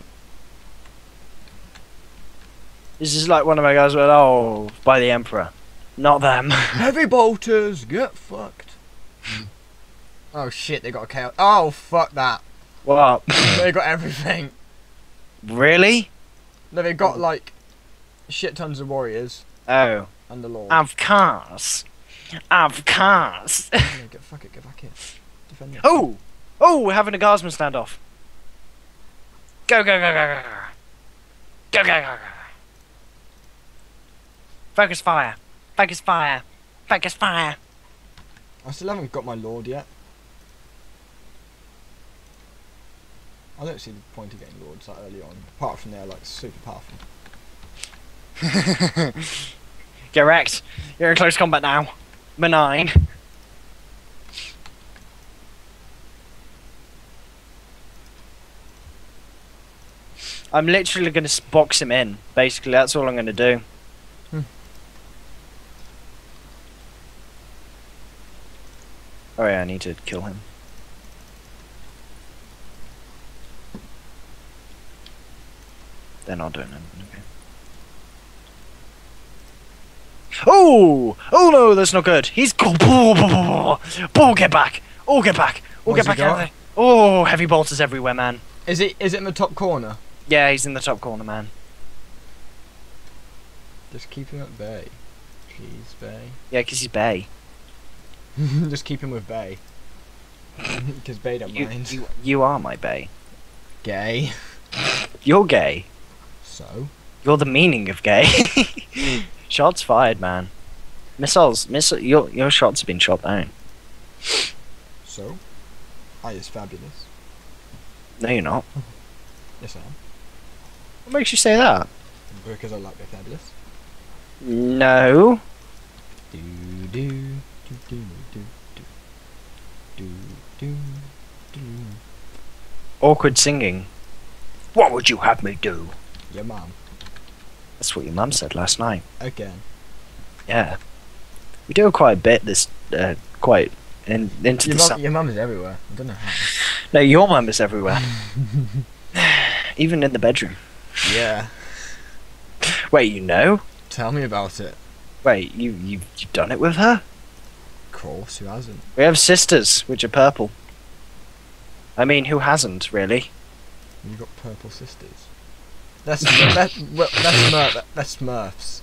This is like one of my guys went, oh, by the Emperor. Not them. Heavy bolters, get fucked. Oh shit, they got a chaos. Oh, fuck that. What? They got everything. Really? No, they got like shit tons of warriors Oh. and the Lord. Of course. Of course. Yeah, fuck it, get back here. Defend it. Oh! Oh, we're having a guardsman standoff. Go, go, go, go, go, go. Go, go, go, go. Focus fire. Focus fire. Focus fire. I still haven't got my Lord yet. I don't see the point of getting Lords that early on. Apart from they're like super powerful. Get wrecked. You're in close combat now. Benign. I'm literally going to box him in. Basically, that's all I'm going to do. Oh yeah, I need to kill him. Then I'll do it. Okay. Oh! Oh no, that's not good. He's cool. Ball, get back. Oh, get back. Oh, What's get he back out got? of there. Oh, heavy bolters everywhere, man. Is it in the top corner? Yeah, he's in the top corner, man. Just keep him at bay. Please, bay. Yeah, 'cause he's Bay. Just keep him with bay. Because bay don't mind. You are my Bay. Gay. You're gay. So? You're the meaning of gay. Shots fired, man. Your shots have been shot down. So? I is fabulous. No, you're not. Yes, I am. What makes you say that? Because I like they're fabulous. No. Do do do do do do do do. Awkward singing. What would you have me do? Your mum. That's what your mum said last night. Again. Yeah. We do quite a bit this, quite into the summer. Your mum is everywhere. I don't know how. No, your mum is everywhere. Even in the bedroom. Yeah. Wait, you know? Tell me about it. Wait, you've done it with her? Of course, who hasn't? We have sisters, which are purple. I mean, who hasn't, really? You got purple sisters. That's Smurfs.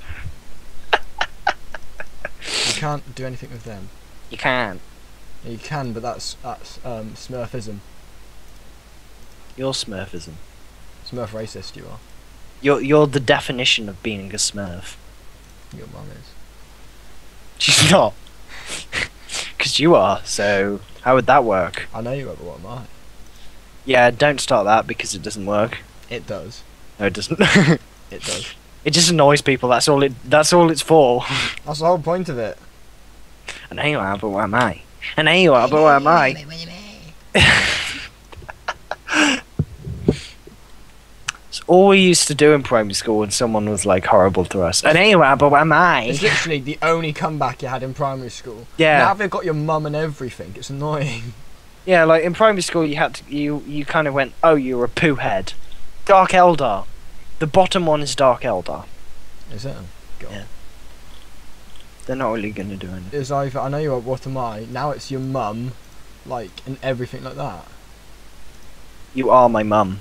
You can't do anything with them. You can. Yeah, you can, but that's Smurfism. You're Smurfism. Smurf racist, you are. You're the definition of being a Smurf. Your mum is. She's not. Because you are, so how would that work? I know you are, but what am I? Yeah, don't start that because it doesn't work. It does. No, it doesn't. It does. It just annoys people, that's all it's for. That's the whole point of it. And there you are, but what am I? And there you are, but what am I? all we used to do in primary school when someone was like horrible to us. And anyway, but am I? It's literally the only comeback you had in primary school. Yeah. Now they've got your mum and everything. It's annoying. Yeah, like in primary school, you had to, you kind of went, oh, you're a poo head. Dark Eldar. The bottom one is Dark Eldar. Is it? God. Yeah. They're not really going to do anything. It's either, I know you're what am I, now it's your mum, like, and everything like that. You are my mum.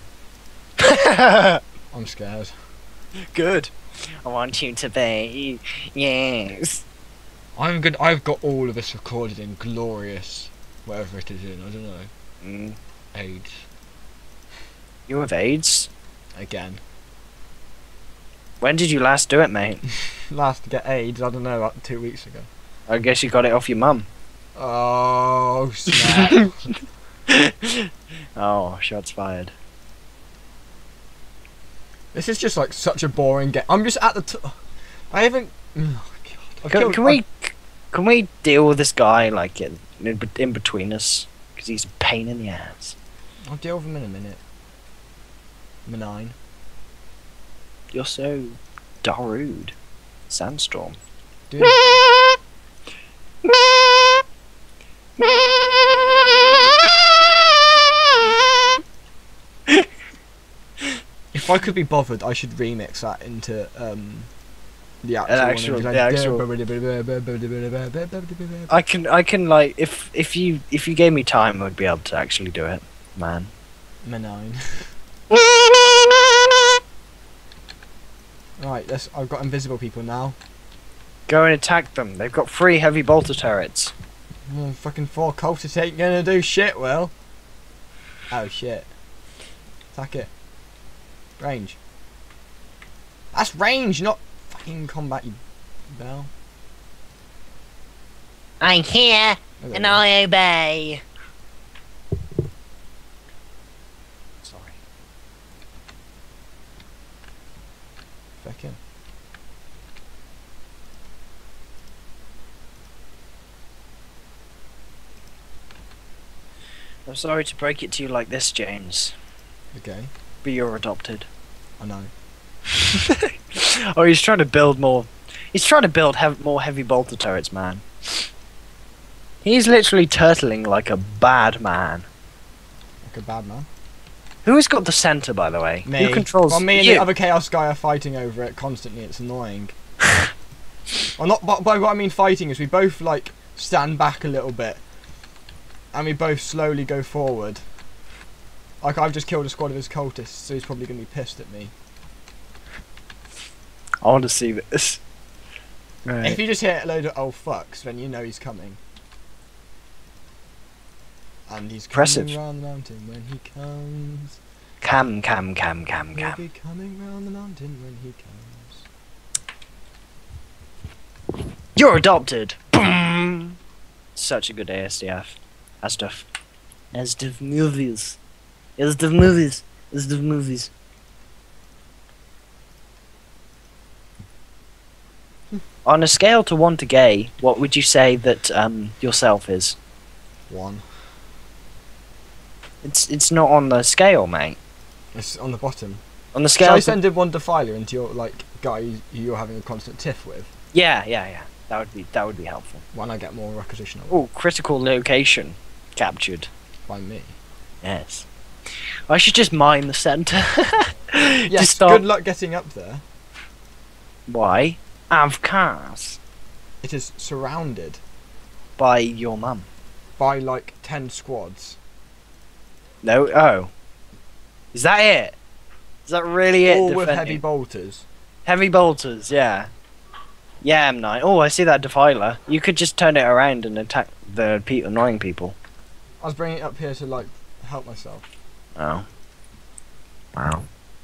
I'm scared. Good. I want you to be. Yes. I'm good. I've got all of this recorded in glorious, whatever it is in, I don't know. AIDS. You have AIDS? Again. When did you last do it, mate? Last to get AIDS, I don't know, like 2 weeks ago. I guess you got it off your mum. Oh, snap. Oh, shots fired. This is just like such a boring game. I'm just at the I haven't... Oh, God. Can we deal with this guy, like, in between us? Because he's a pain in the ass. I'll deal with him in a minute. Benign. You're so rude. Sandstorm. Dude. If I could be bothered, I should remix that into the actual I can like if you gave me time, I would be able to actually do it, man. Benign. Right, I've got invisible people now. Go and attack them. They've got 3 heavy bolter turrets. Oh, fucking 4 cultists ain't gonna do shit, Will. Oh shit. Attack it. Range. That's range, not fucking combat, you bell. I'm here, and I obey. Sorry. Fucking. I'm sorry to break it to you like this, James, Okay. but you're adopted. I know. Oh, he's trying to build more. He's trying to build more heavy bolter turrets, man. He's literally turtling like a bad man. Like a bad man. Who's got the center, by the way? Me. Who controls? Well, me and you? the other Chaos guy are fighting over it constantly. It's annoying. Well, not. But by what I mean fighting is we both like stand back a little bit, and we both slowly go forward. Like I've just killed a squad of his cultists, so he's probably gonna be pissed at me. I want to see this. Right. If you just hit a load of oh fucks, then you know he's coming. And he's Impressive. coming round the mountain when he comes. Cam. He'll be coming round the mountain when he comes. You're adopted. Boom. Such a good ASDF. ASDF. ASDF movies. ASDF movies. ASDF movies. On a scale to 1 to gay, what would you say that yourself is? 1. It's not on the scale, mate. It's on the bottom. On the Shall scale. I send in one defiler into your like guy who you're having a constant tiff with? Yeah. That would be helpful. When I get more requisition of Oh, critical location captured. by me. Yes. I should just mine the center. Yes. Just start. Good luck getting up there. Why? Of course. It is surrounded By your mum. by like 10 squads. No. Oh. Is that it? Is that really it? All with defending? heavy bolters. Heavy bolters, yeah. Yeah, M9. Oh, I see that defiler. You could just turn it around and attack the annoying people. I was bringing it up here to like help myself. Oh. Wow.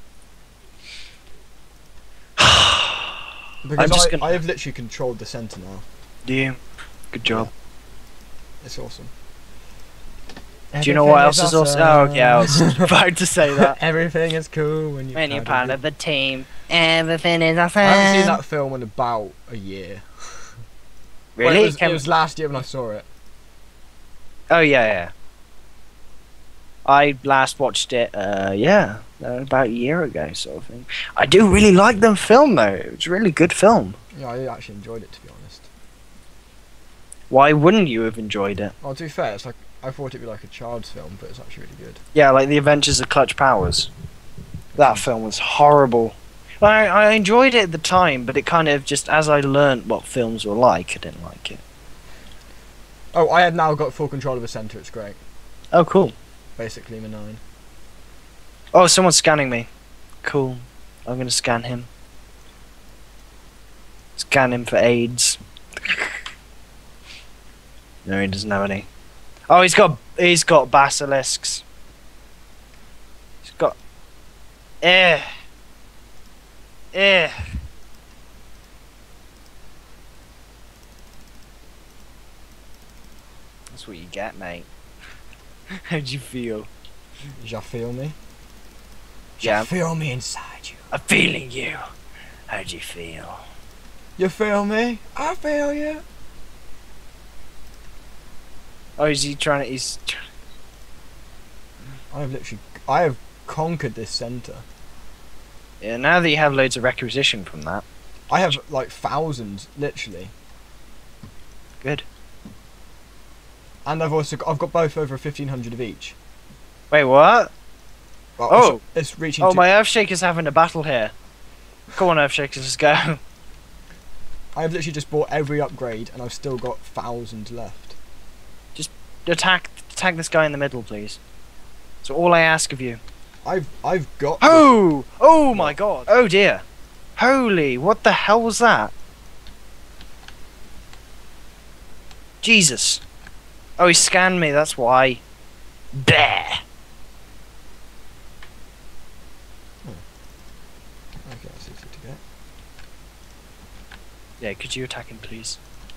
Because I have literally controlled the centre now. Do you? Good job. It's awesome. Do you know what else is awesome? Oh, yeah, I was about to say that. Everything is cool when You're part of the team. Everything is awesome. I haven't seen that film in about a year. Really? Well, it was last year when I saw it. Oh, yeah. I last watched it, about a year ago, sort of thing. I do really like them film though. It was a really good film. Yeah, I actually enjoyed it, to be honest. Why wouldn't you have enjoyed it? Well, to be fair, it's like I thought it'd be like a child's film, but it's actually really good. Yeah, like The Adventures of Clutch Powers. That film was horrible. I enjoyed it at the time, but it kind of just, as I learnt what films were like, I didn't like it. Oh, I have now got full control of the centre. It's great. Oh, cool. Basically, M9. Oh, someone's scanning me. Cool. I'm gonna scan him. Scan him for AIDS. No, he doesn't have any. Oh, he's got basilisks. He's got. Eh. Eh. That's what you get, mate. How'd you feel? Did you feel me? Yeah. You feel me inside you. I'm feeling you. How'd you feel? You feel me? I feel you. Oh, is he trying to? He's. I have conquered this centre. Yeah. Now that you have loads of requisition from that. I have like thousands, literally. Good. And I've got both over 1,500 of each. Wait, what? Well, Oh. it's reaching. Oh, my Earthshaker's having a battle here. Come on, Earthshakers, let's go. I have literally just bought every upgrade, and I've still got thousands left. Attack this guy in the middle, please. So all I ask of you. I've got. Oh! Oh my god! Oh dear! Holy! What the hell was that? Jesus! Oh, he scanned me. That's why. There. Okay, that's easy to get. Yeah, could you attack him, please?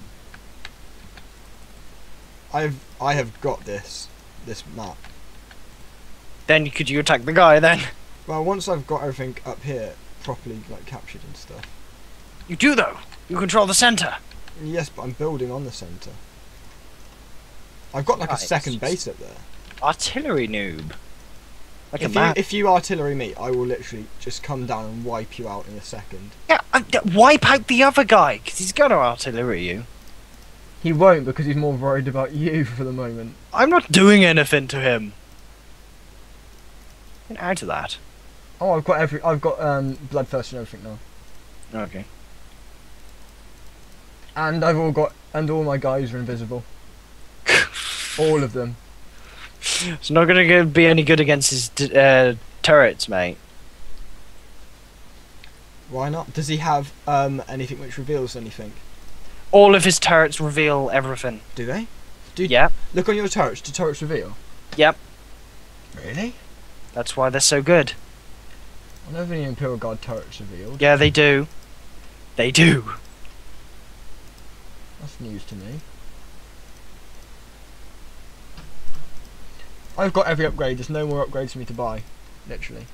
I have got this map. Then could you attack the guy then? Well, once I've got everything up here properly like captured and stuff. You do though. You control the center. Yes, but I'm building on the centre. I've got like a Right. second base up there. Artillery noob. Like a man. If you artillery me, I will literally just come down and wipe you out in a second. Yeah, wipe out the other guy because he's gonna artillery you. He won't because he's more worried about you for the moment. I'm not doing anything to him. Get out of that. Oh, I've got bloodthirst and everything now. Okay. And all my guys are invisible. All of them. It's not gonna be any good against his turrets, mate. Why not? Does he have anything which reveals anything? All of his turrets reveal everything. Do they? Yep. Look on your turrets. Do turrets reveal? Yep. Really? That's why they're so good. I never knew Imperial Guard turrets revealed. Yeah, they do. They do. That's news to me. I've got every upgrade. There's no more upgrades for me to buy. Literally.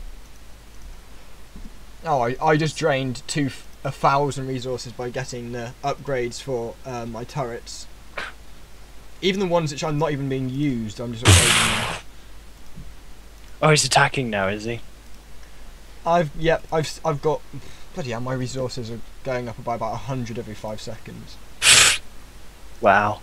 Oh, I just drained 1,000 resources by getting the upgrades for my turrets. Even the ones which are not even being used, I'm just upgrading them. Oh, he's attacking now, is he? I've got bloody hell, my resources are going up by about 100 every 5 seconds. Wow.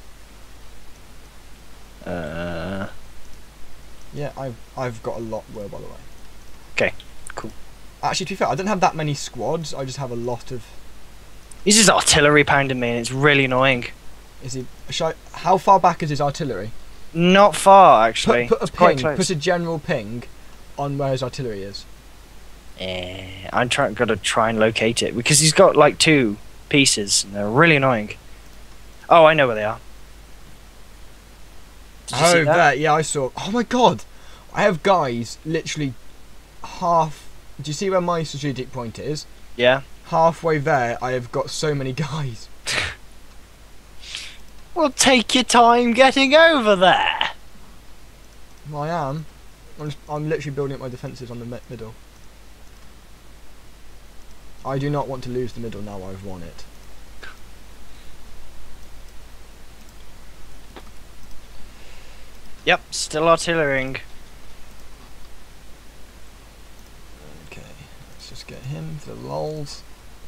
Yeah, I've got a lot by the way. Okay, cool. Actually, to be fair, I don't have that many squads. I just have a lot of. He's just artillery pounding me, and it's really annoying. Is he? How far back is his artillery? Not far, actually. Put a It's quite ping. close. Put a general ping on where his artillery is. I'm gotta try and locate it because he's got like 2 pieces, and they're really annoying. Oh, I know where they are. Did you see that? There. Yeah, I saw. Oh my god, I have guys literally half. Do you see where my strategic point is? Yeah. Halfway there, I have got so many guys. Well, take your time getting over there. I am. I'm literally building up my defences on the middle. I do not want to lose the middle now I've won it. Yep, still artillerying. Okay, let's just get him for the lols.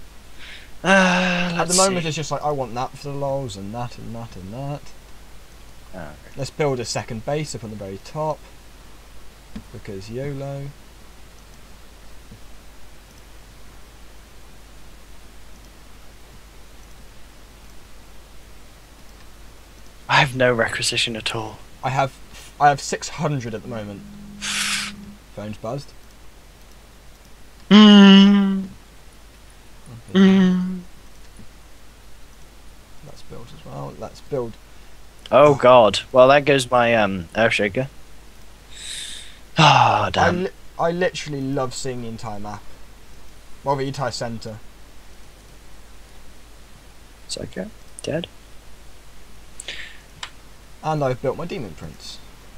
At At the moment, it's just like, I want that for the lols, and that, and that, and that. Oh, Let's build a second base up on the very top. Because YOLO. I have no requisition at all. I have 600 at the moment. Phone's buzzed. Mm. Okay. Mm. Let's build as well. Let's build. Oh god. Well, there goes my Earthshaker. Ah, damn. I literally love seeing the entire map. Well, the entire centre. Psycho? Dead? And I've built my Demon Prince.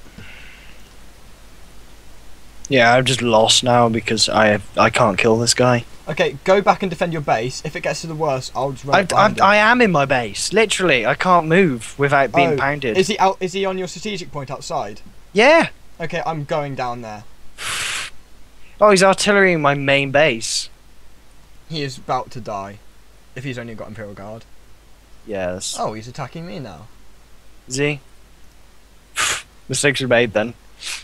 Yeah, I'm just lost now because I can't kill this guy. Okay, go back and defend your base. If it gets to the worst, I'll just run behind him. I am in my base. Literally, I can't move without being Oh, pounded. Is he out? Is he on your strategic point outside? Yeah. Okay, I'm going down there. Oh, he's artillerying my main base. He is about to die. If he's only got Imperial Guard. Yes. Oh, he's attacking me now. Is he? Mistakes were made then.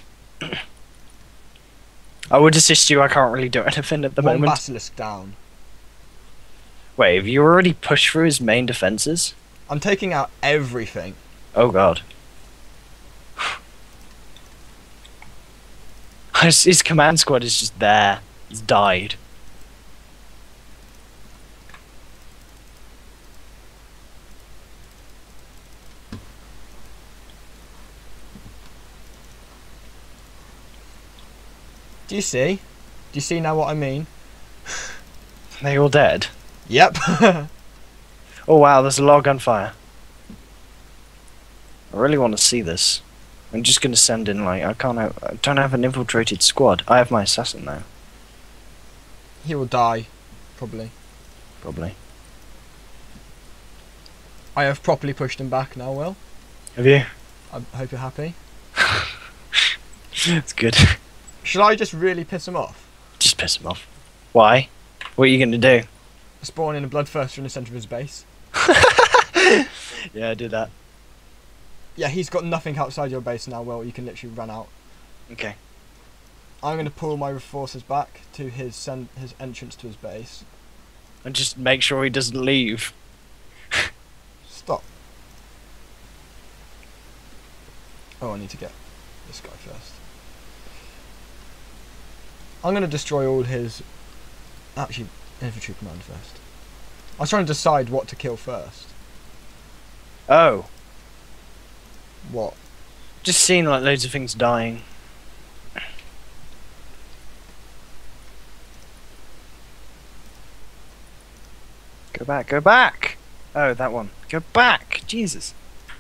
I would assist you. I can't really do anything at the One moment. Basilisk down. Wait, have you already pushed through his main defences? I'm taking out everything. Oh god. His command squad is just there. He's died. Do you see? Do you see now what I mean? They all dead? Yep. Oh wow, there's a log on fire. I really want to see this. I'm just gonna send in like I don't have an infiltrated squad. I have my assassin now. He will die, probably. Probably. I have properly pushed him back now, Will. Have you? I hope you're happy. It's good. Shall I just really piss him off? Just piss him off. Why? What are you gonna do? Spawn in a Bloodthirster in the centre of his base. Yeah, do that. Yeah, he's got nothing outside your base now, Will. You can literally run out. Okay. I'm going to pull my forces back to his entrance to his base. And just make sure he doesn't leave. Stop. Oh, I need to get this guy first. I'm going to destroy all his... Actually, infantry command first. I was trying to decide what to kill first. Oh. What? Just seeing like loads of things dying. Go back, go back! Oh, that one. Go back! Jesus.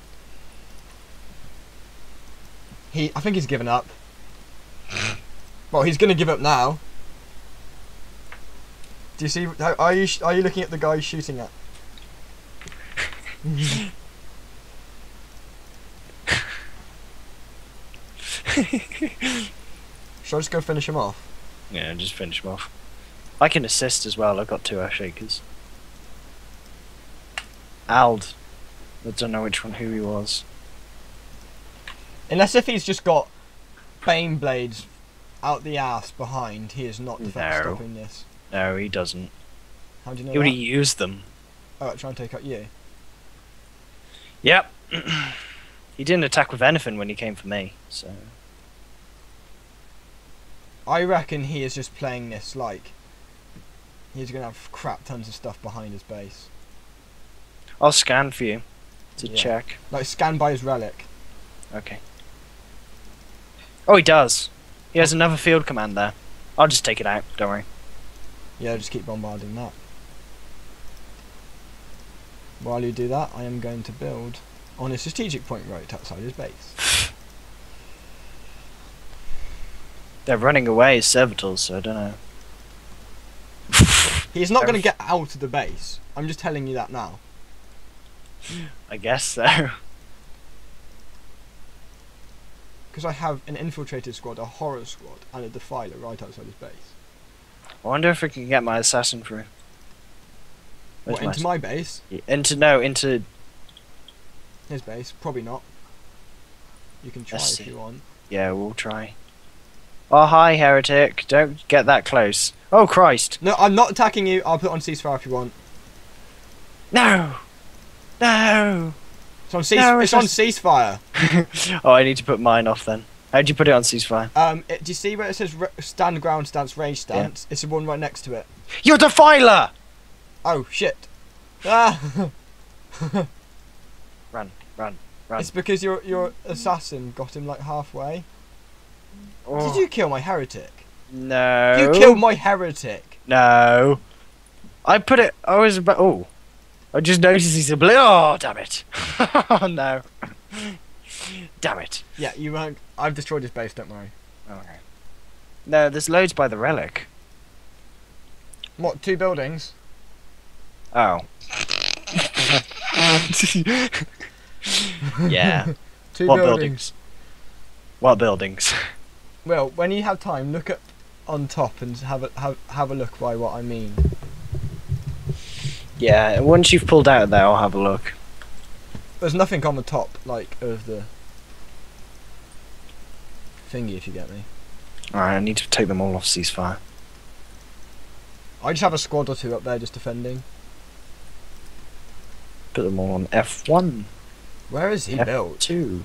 I think he's given up. Well, he's going to give up now. Do you see? Are you looking at the guy he's shooting at? Should I just go finish him off? Yeah, just finish him off. I can assist as well. I've got 2 Earthshakers. Ald. I don't know which one who he was. Unless if he's just got Bane Blades out the ass behind, he is not defense No. stopping this. No, he doesn't. How do you know He would that? have used them. Oh, try and take out you. Yep. He didn't attack with anything when he came for me, so... I reckon he is just playing this like he's going to have crap tons of stuff behind his base. I'll scan for you to Yeah. check. Like scan by his relic. Okay. Oh, he does. He has another field command there. I'll just take it out, don't worry. Yeah, just keep bombarding that. While you do that, I am going to build on a strategic point right outside his base. They're running away as servitors, so I don't know. He's not going to get out of the base. I'm just telling you that now. I guess so. Because I have an infiltrated squad, a horror squad, and a defiler right outside his base. I wonder if we can get my assassin through. What, into my base? Into His base? Probably not. You can try if you want. Yeah, we'll try. Oh, hi, heretic. Don't get that close. Oh, Christ. No, I'm not attacking you. I'll put it on ceasefire if you want. No! No! It's on, it's on ceasefire. Oh, I need to put mine off then. How'd you put it on ceasefire? Do you see where it says stand ground stance, range stance? Yeah. It's the one right next to it. You're defiler! Oh, shit. Ah! Run. It's because your assassin got him like halfway. Oh. Did you kill my heretic? No. You killed my heretic. No. I put it. I was about. Oh. I just noticed he's a blue. Oh, damn it. Oh, no. Damn it. Yeah, you won't. I've destroyed his base, don't worry. Okay. No, there's loads by the relic. What, 2 buildings? Oh. Yeah. 2 What buildings. What buildings? Well, when you have time, look at on top and have a look by what I mean. Yeah, once you've pulled out of there, I'll have a look. There's nothing on the top, like, of the thingy, if you get me. Alright, I need to take them all off ceasefire. I just have a squad or 2 up there just defending. Put them all on F1. Where is he built? F2.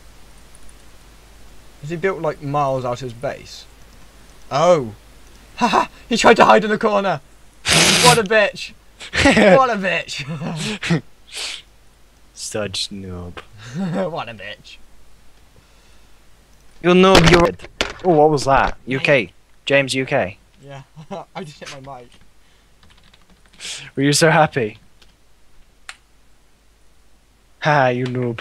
Is he built like miles out of his base? Oh! Haha! He tried to hide in the corner! What a bitch! What a bitch! Such noob. What a bitch. You're noob, you're... Oh, what was that? UK. James, UK. Yeah, I just hit my mic. Were you so happy? Ha, you noob.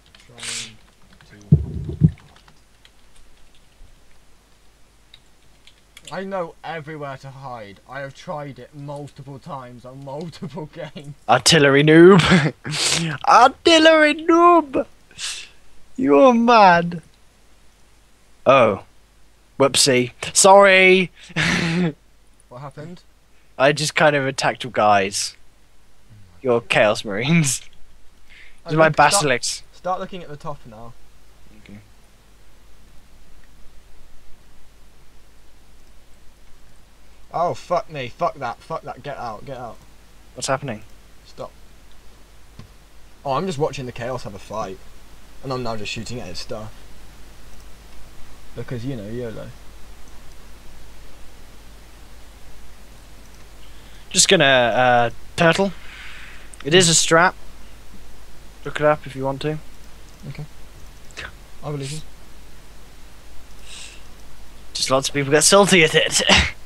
I know everywhere to hide. I have tried it multiple times on multiple games. Artillery noob. Artillery noob. You're mad. Oh. Whoopsie. Sorry. What happened? I just kind of attacked your guys. Your Chaos Marines. This is my Basilisk. Start looking at the top now. Okay. Oh, fuck me. Fuck that. Get out. What's happening? Stop. Oh, I'm just watching the Chaos have a fight. And I'm now just shooting at his stuff. Because, you know, YOLO. Just gonna, turtle. It is a strap. Look it up if you want to. Okay. I believe you. Just lots of people get salty at it.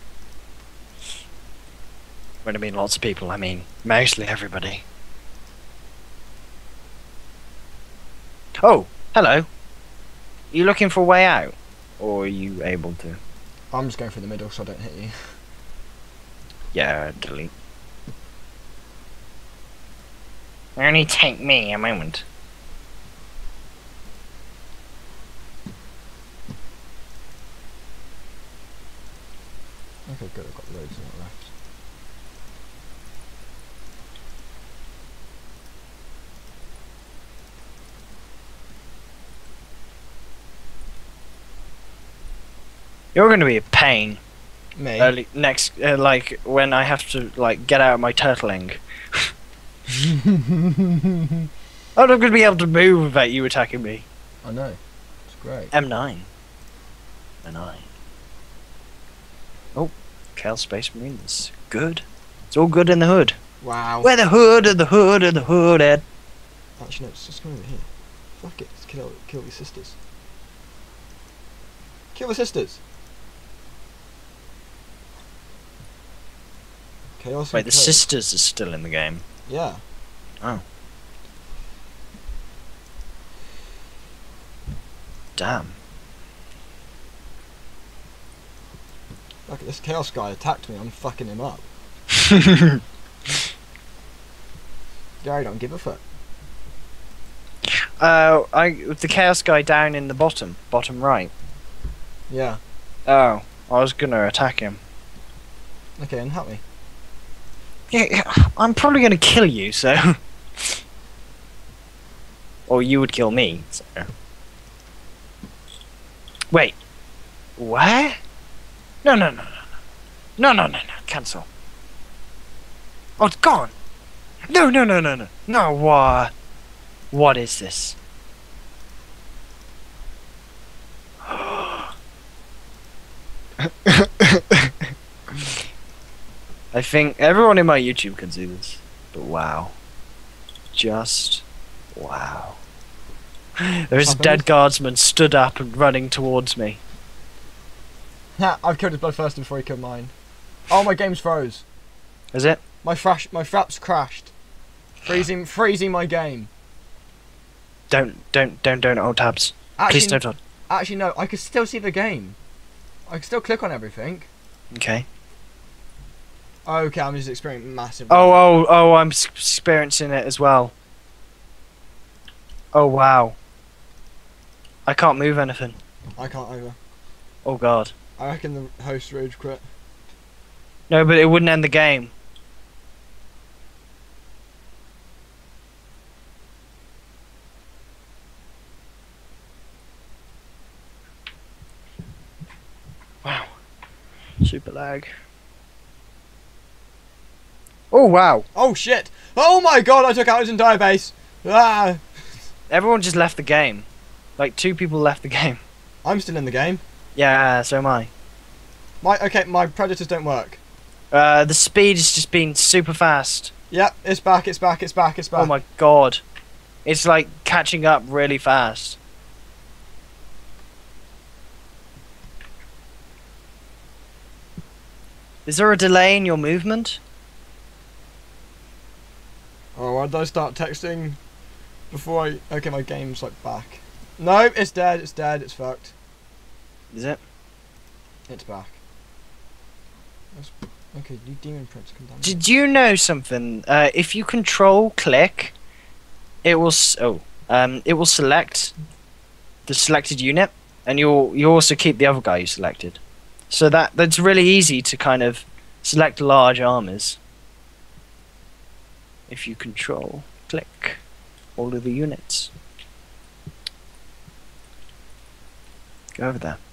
When I mean lots of people, I mean mostly everybody. Oh, hello. Are you looking for a way out? Or are you able to? I'm just going for the middle so I don't hit you. Yeah, delete. Only take me a moment. Okay, good, I've got loads of that left. You're going to be a pain. Me? Like, when I have to, like, get out of my turtling. I'm not going to be able to move without you attacking me. I know. It's great. M9. M9. Oh, Cal Space Marines. Good. It's all good in the hood. Wow. Where the hood and the hood and the hood at? Actually, no, it's just come over here. Fuck it, let's kill these sisters. Kill the sisters! Chaos. Wait, the sisters are still in the game. Yeah. Oh. Damn. Look at this Chaos guy attacked me, I'm fucking him up. Gary, don't give a fuck. The chaos guy down in the bottom right. Yeah. Oh, I was gonna attack him. Okay, and help me. Yeah, I'm probably gonna kill you, so. Or you would kill me, so. Wait. Where? No. No. Cancel. Oh, it's gone. No. No, what is this? I think everyone in my YouTube can see this, but wow. Just wow. There's a dead guardsman stood up and running towards me. Ha! I've killed his bloodthirster before he killed mine. Oh, my game's froze. Is it? My fraps crashed. Freezing my game. Don't alt tabs. Actually, Please don't alt. Actually, no. I can still see the game. I can still click on everything. Okay. Okay, I'm just experiencing massive. Oh, I'm experiencing it as well. Oh, wow. I can't move anything. I can't either. Oh, God. I reckon the host rage quit. No, but it wouldn't end the game. Wow. Super lag. Oh, wow. Oh, shit. Oh, my God, I took out his entire base. Ah! Everyone just left the game. Like, 2 people left the game. I'm still in the game. Yeah, so am I. My predators don't work. The speed has just been super fast. Yep, it's back. Oh my god. It's like catching up really fast. Is there a delay in your movement? Oh, why did I start texting before I... Okay, my game's like back. No, it's dead, it's fucked. Is it? It's back. Okay, you demon prince, come down. Did you know something? If you control click, it will it will select the selected unit, and you also keep the other guy you selected. So that's really easy to kind of select large armies. If you control click all of the units. Go over there.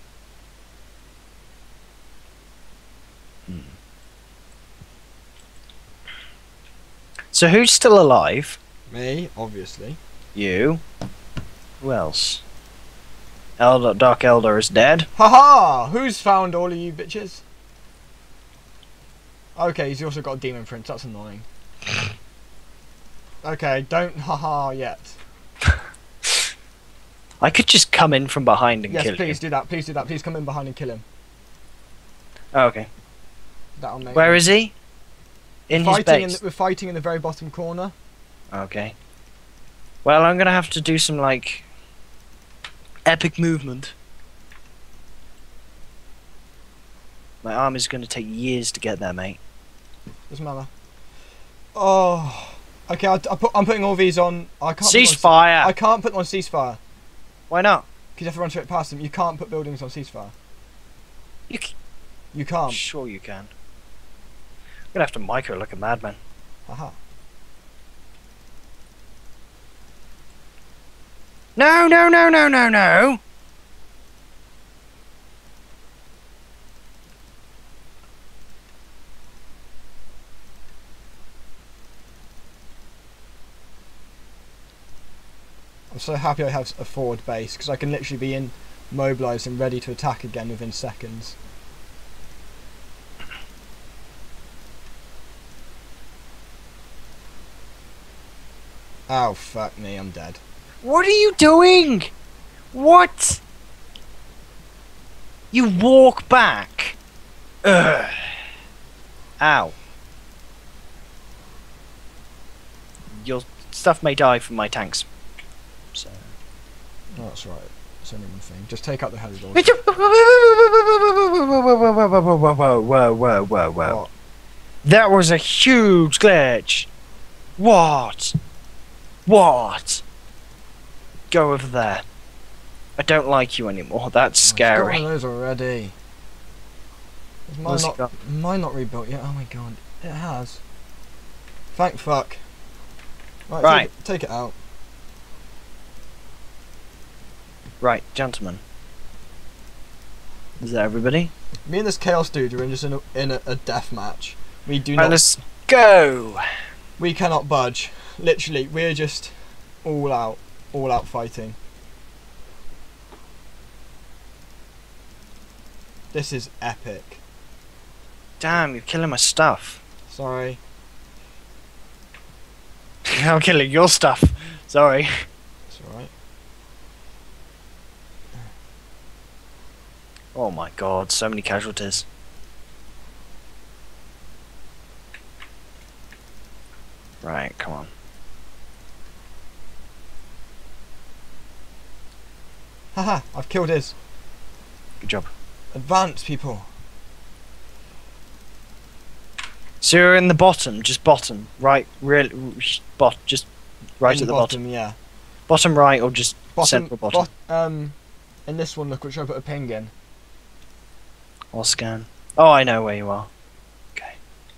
So who's still alive? Me, obviously. You. Who else? Dark Elder is dead. Haha! Who's found all of you bitches? Okay, he's also got a demon prince, that's annoying. Okay, don't haha yet. I could just come in from behind and kill Yes, please you. do that, please do that, please come in behind and kill him. Oh, okay. That'll make Where is he? In his base? We're fighting in the very bottom corner. Okay. Well, I'm gonna have to do some, like, epic movement. My army's gonna take years to get there, mate. Doesn't matter. Oh. Okay, I'm putting all these on... Ceasefire! I can't put them on ceasefire. Why not? Because you have to run straight past them. You can't put buildings on ceasefire. You can't. Sure you can. I'm gonna have to micro like a madman. Haha. No! I'm so happy I have a forward base, because I can literally be mobilised and ready to attack again within seconds. Oh, fuck me, I'm dead. What are you doing? What? You walk back. Ugh. Ow. Your stuff may die from my tanks. So. Oh, that's right. It's only one thing. Just take out the heli doors. Whoa. What? That was a huge glitch. What? Go over there. I don't like you anymore. That's I've got one scary. of those already. Is What's it got? mine not rebuilt yet? Oh my god, it has. Thank fuck. Right. Take it out. Right, gentlemen. Is that everybody? Me and this Chaos dude are just in a death match. We do Right, not. let's go. We cannot budge. Literally, we're just all out fighting. This is epic. Damn, you're killing my stuff. Sorry. I'm killing your stuff. Sorry. It's alright. Oh my god, so many casualties. Right, come on. Haha, I've killed his. Good job. Advance, people. So you're in the bottom, just bottom, right, just right In at the bottom. yeah. Bottom right or just Bottom, central bottom? in this one, look, which I put a ping in. I'll scan. Oh, I know where you are. Okay.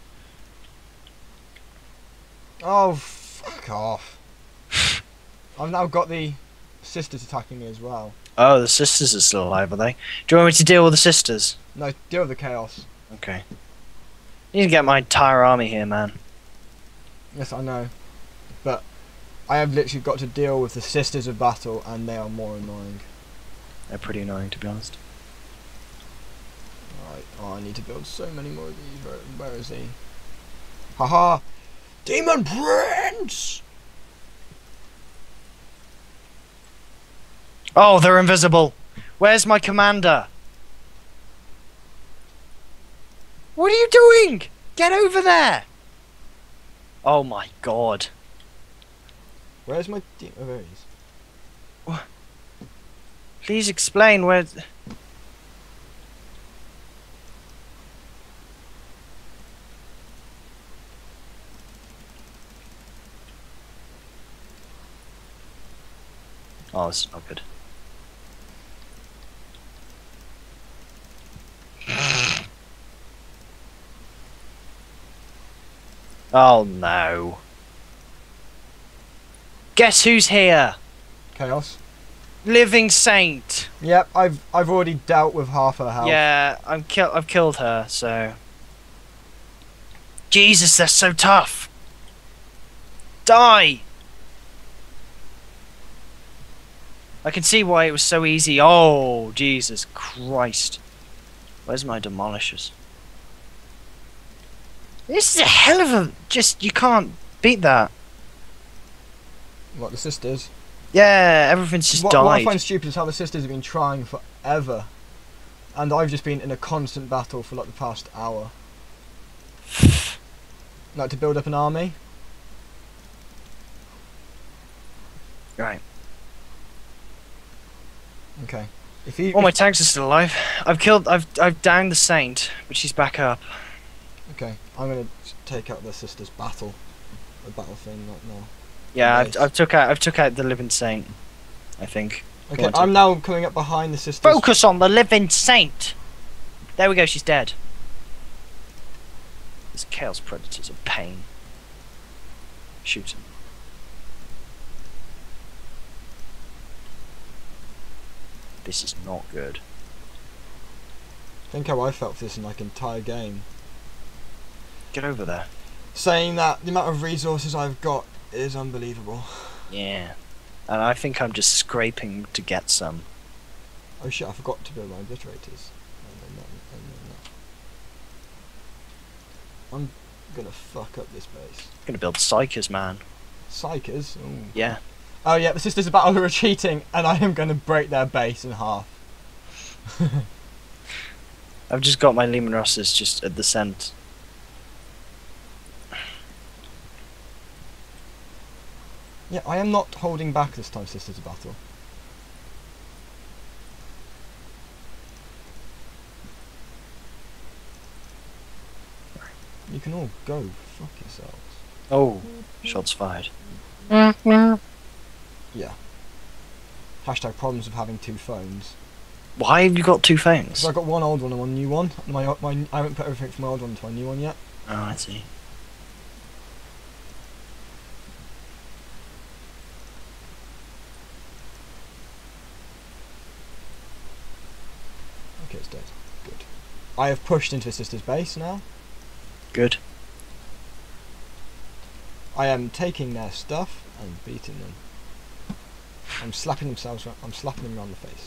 Oh, fuck off. I've now got the sisters attacking me as well. Oh, the sisters are still alive, are they? Do you want me to deal with the sisters? No, deal with the chaos. Okay. You need to get my entire army here, man. Yes, I know. But I have literally got to deal with the sisters of battle, and they are more annoying. They're pretty annoying, to be honest. Right. Oh, I need to build so many more of these. Where is he? Haha! Demon Prince! Oh, they're invisible. Where's my commander? What are you doing? Get over there! Oh my god. Where's my oh, there he is. Please explain where... Oh, this is not good. Oh no. Guess who's here? Chaos. Living Saint. Yep, I've already dealt with half her health. Yeah, I've killed her, so... Jesus, they're so tough! Die! I can see why it was so easy. Oh, Jesus Christ. Where's my demolishers? This is a hell of a... you can't beat that. What, the sisters? Yeah, everything's just died. What I find stupid is how the sisters have been trying forever. And I've just been in a constant battle for like the past hour. Like to build up an army. Right. Okay. If you All my tanks are still alive. I've downed the Saint, but she's back up. Okay, I'm gonna take out the sisters battle. The battle thing, not now. Yeah, Nice. I've took out the Living Saint, I think. Okay, Go on, I'm take- now coming up behind the sisters. Focus on the Living Saint! There we go, she's dead. This Chaos Predator's a pain. Shoot him. This is not good. Think how I felt for this in like entire game. Get over there. Saying that the amount of resources I've got is unbelievable. Yeah. And I think I'm just scraping to get some. Oh shit, I forgot to build my obliterators. I'm gonna fuck up this base. I'm gonna build Psychers, man. Psychers? Ooh. Yeah. Oh yeah, the sisters of battle are retreating, and I am gonna break their base in half. I've just got my Lehman Russes just at the cent. Yeah, I am not holding back this time, sisters of battle. You can all go fuck yourselves. Oh, shots fired. Yeah. Hashtag problems of having two phones. Why have you got two phones? So I got one old one and one new one. I haven't put everything from my old one to my new one yet. Oh, I see. Okay, it's dead. Good. I have pushed into his sister's base now. Good. I am taking their stuff and beating them. I'm slapping them around the face.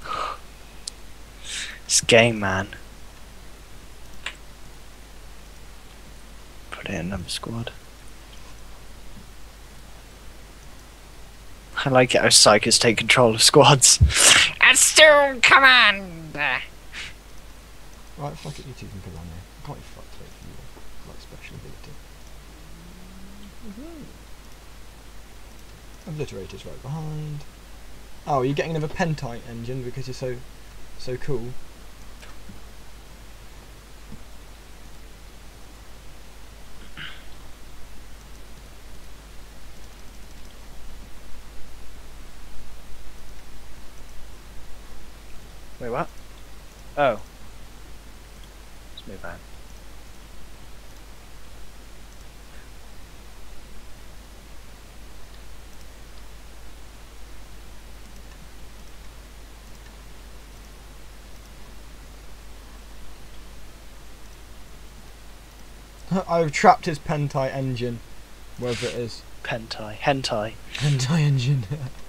It's game, man. Put it in another squad. I like it how psychers take control of squads. Assume command! Right, fuck it, you two can come on there. I can't be fucked with you, like special ability. Obliterator's right behind. Oh, you're getting another Pentite engine because you're so cool. Wait, what? Oh. Let's move on. I've trapped his Pentite engine, wherever it is. Hentai. Pentite engine.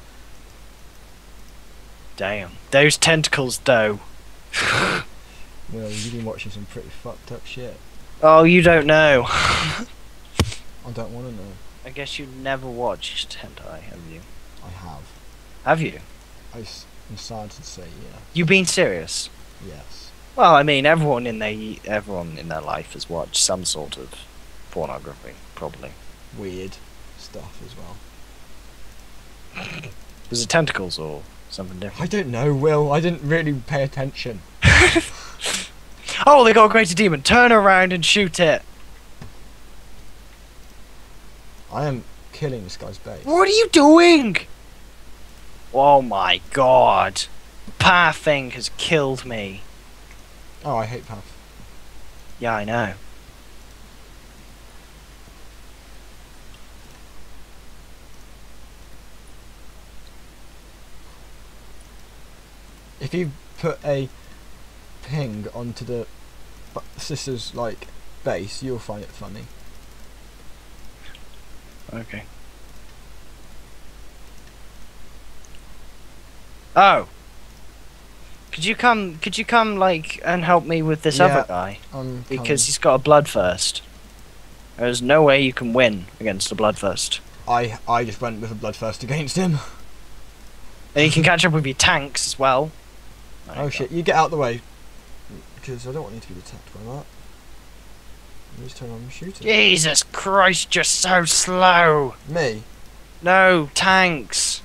Damn. Those tentacles, though. Well, you've been watching some pretty fucked up shit. Oh, you don't know. I don't want to know. I guess you never watched hentai, have you? I have. Have you? I'm sad to say, yeah. You being serious? Yes. Well, I mean, everyone in their life has watched some sort of pornography, probably. Weird stuff as well. Was it tentacles or something different? I don't know, Will. I didn't really pay attention. Oh, they got a greater demon. Turn around and shoot it. I am killing this guy's base. What are you doing? Oh my god. Path thing has killed me. Oh, I hate Path. Yeah, I know. If you put a ping onto the sister's like base, you'll find it funny. Okay. Oh. Could you come like and help me with this other guy? Because he's got a bloodthirst. There's no way you can win against a bloodthirst. I just went with a bloodthirst against him. And you can catch up with your tanks as well. Oh shit, you get out the way. Because I don't want you to be attacked by that. You just turn around and shoot it. Jesus Christ, you're so slow. Me? No, tanks.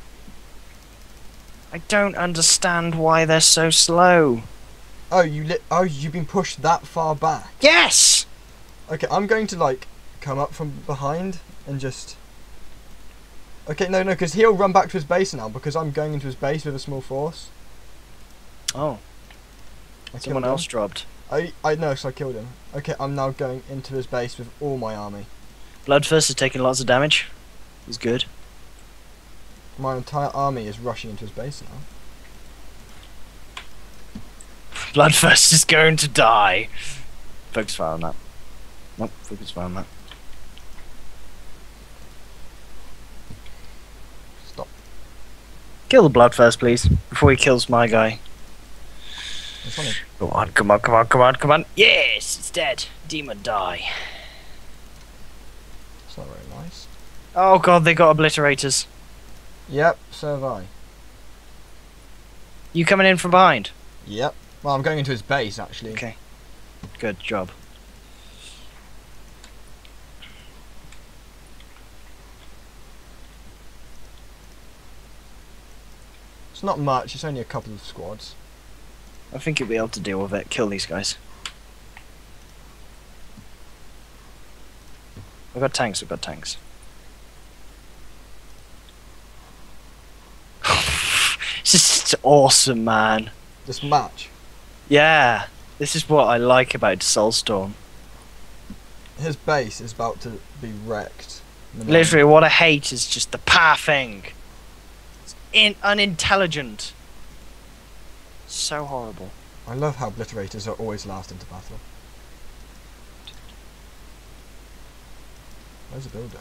I don't understand why they're so slow. Oh, you've been pushed that far back. Yes! Okay, I'm going to like come up from behind and just. Okay, no, because he'll run back to his base now because I'm going into his base with a small force. Oh. Someone else dropped. I know, so I killed him. Okay, I'm now going into his base with all my army. Bloodthirst is taking lots of damage. He's good. My entire army is rushing into his base now. Bloodthirst is going to die. Focus fire on that. Nope, focus fire on that. Stop. Kill the Bloodthirst, please, before he kills my guy. That's funny. Go on, come on, come on, come on, come on. Yes, it's dead. Demon die. It's not very nice. Oh god, they got obliterators. Yep, so have I. You coming in from behind? Yep. Well, I'm going into his base, actually. Okay. Good job. It's not much, it's only a couple of squads. I think you'll be able to deal with it. Kill these guys. We've got tanks, we've got tanks. It's awesome, man. This match. Yeah, this is what I like about Soulstorm. His base is about to be wrecked. Literally, what I hate is just the pathing. It's unintelligent. So horrible. I love how obliterators are always last into battle. Where's the builder?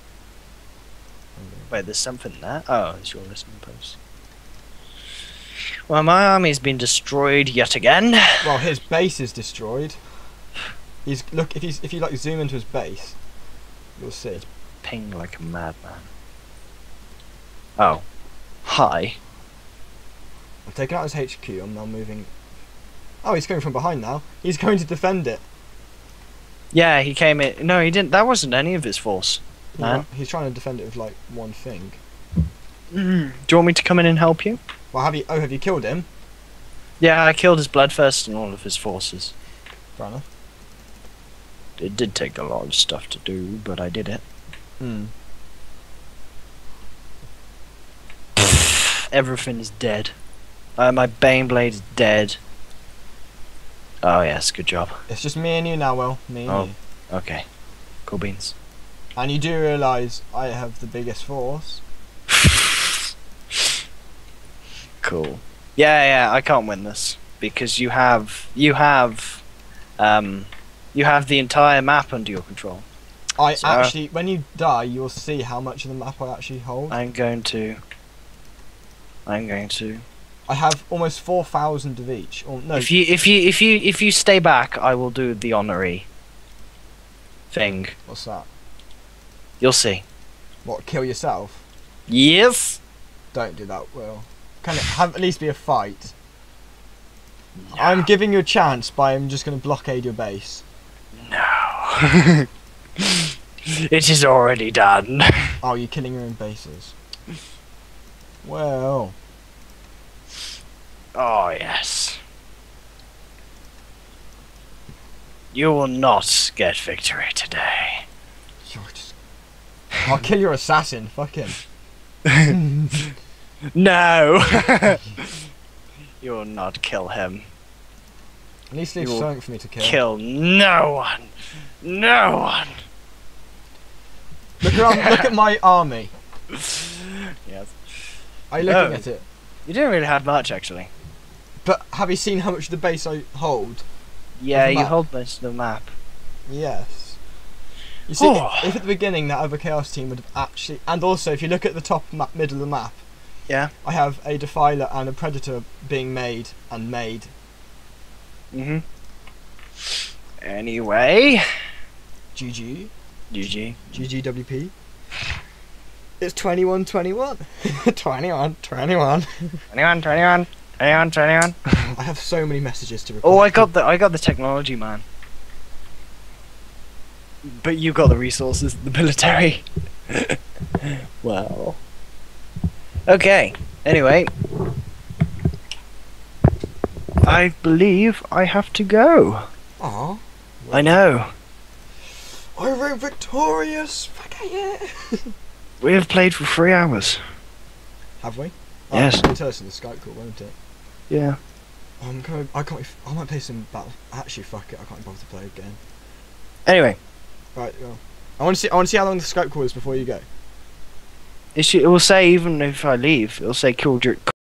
Wait, there's something there? Oh, it's your listening post. Well, my army's been destroyed yet again. Well, his base is destroyed. Look, if you like zoom into his base, you'll see. Ping like a madman. Oh. Hi. I've taken out his HQ, I'm now moving... Oh, he's coming from behind now. He's going to defend it. Yeah, he came in. No, he didn't. That wasn't any of his force. Man. He's trying to defend it with, like, one thing. Do you want me to come in and help you? Well, have you killed him? Yeah, I killed his Bloodthirst and all of his forces. Fair enough. It did take a lot of stuff to do, but I did it. Everything is dead. My Baneblade is dead. Oh yes, good job. It's just me and you now, Will. Me and you. Okay. Cool beans. And you do realise I have the biggest force. Cool. Yeah, I can't win this because you have the entire map under your control. Actually, when you die, you'll see how much of the map I actually hold. I'm going to. I have almost 4,000 of each. Or no. If you stay back, I will do the honorary thing. What's that? You'll see. What? Kill yourself? Yes. Don't do that, Will. Can it have at least be a fight? No. I'm giving you a chance, but I'm just going to blockade your base. No. It is already done. Oh, you're killing your own bases. Well. Oh yes. You will not get victory today. I'll kill your assassin. Fuck him. No. You will not kill him. At least leave something for me to kill. Kill no one. No one. Look around. Look at my army. Yes. Are you looking at it? You didn't really have much actually. But have you seen how much of the base I hold? Yeah, you hold most of the map. Yes. You see, if at the beginning that other Chaos team would have actually... And also, if you look at the top middle of the map... Yeah. I have a Defiler and a Predator being made and made. Anyway. GG. GG. GGWP. It's 21-21. 21. 21. I have so many messages to reply. Oh, I got the technology, man. But you got the resources, the military. Well. Okay. Anyway. I believe I have to go. Aww. I know. I'm victorious. Fuck yeah. We have played for 3 hours. Have we? Yes. It'll tell us in the Skype call, won't it? Yeah. I might play some battle. Actually, fuck it. I can't bother to play again. Anyway. Right. Well, I want to see how long the Skype call is before you go. It will say even if I leave, it'll say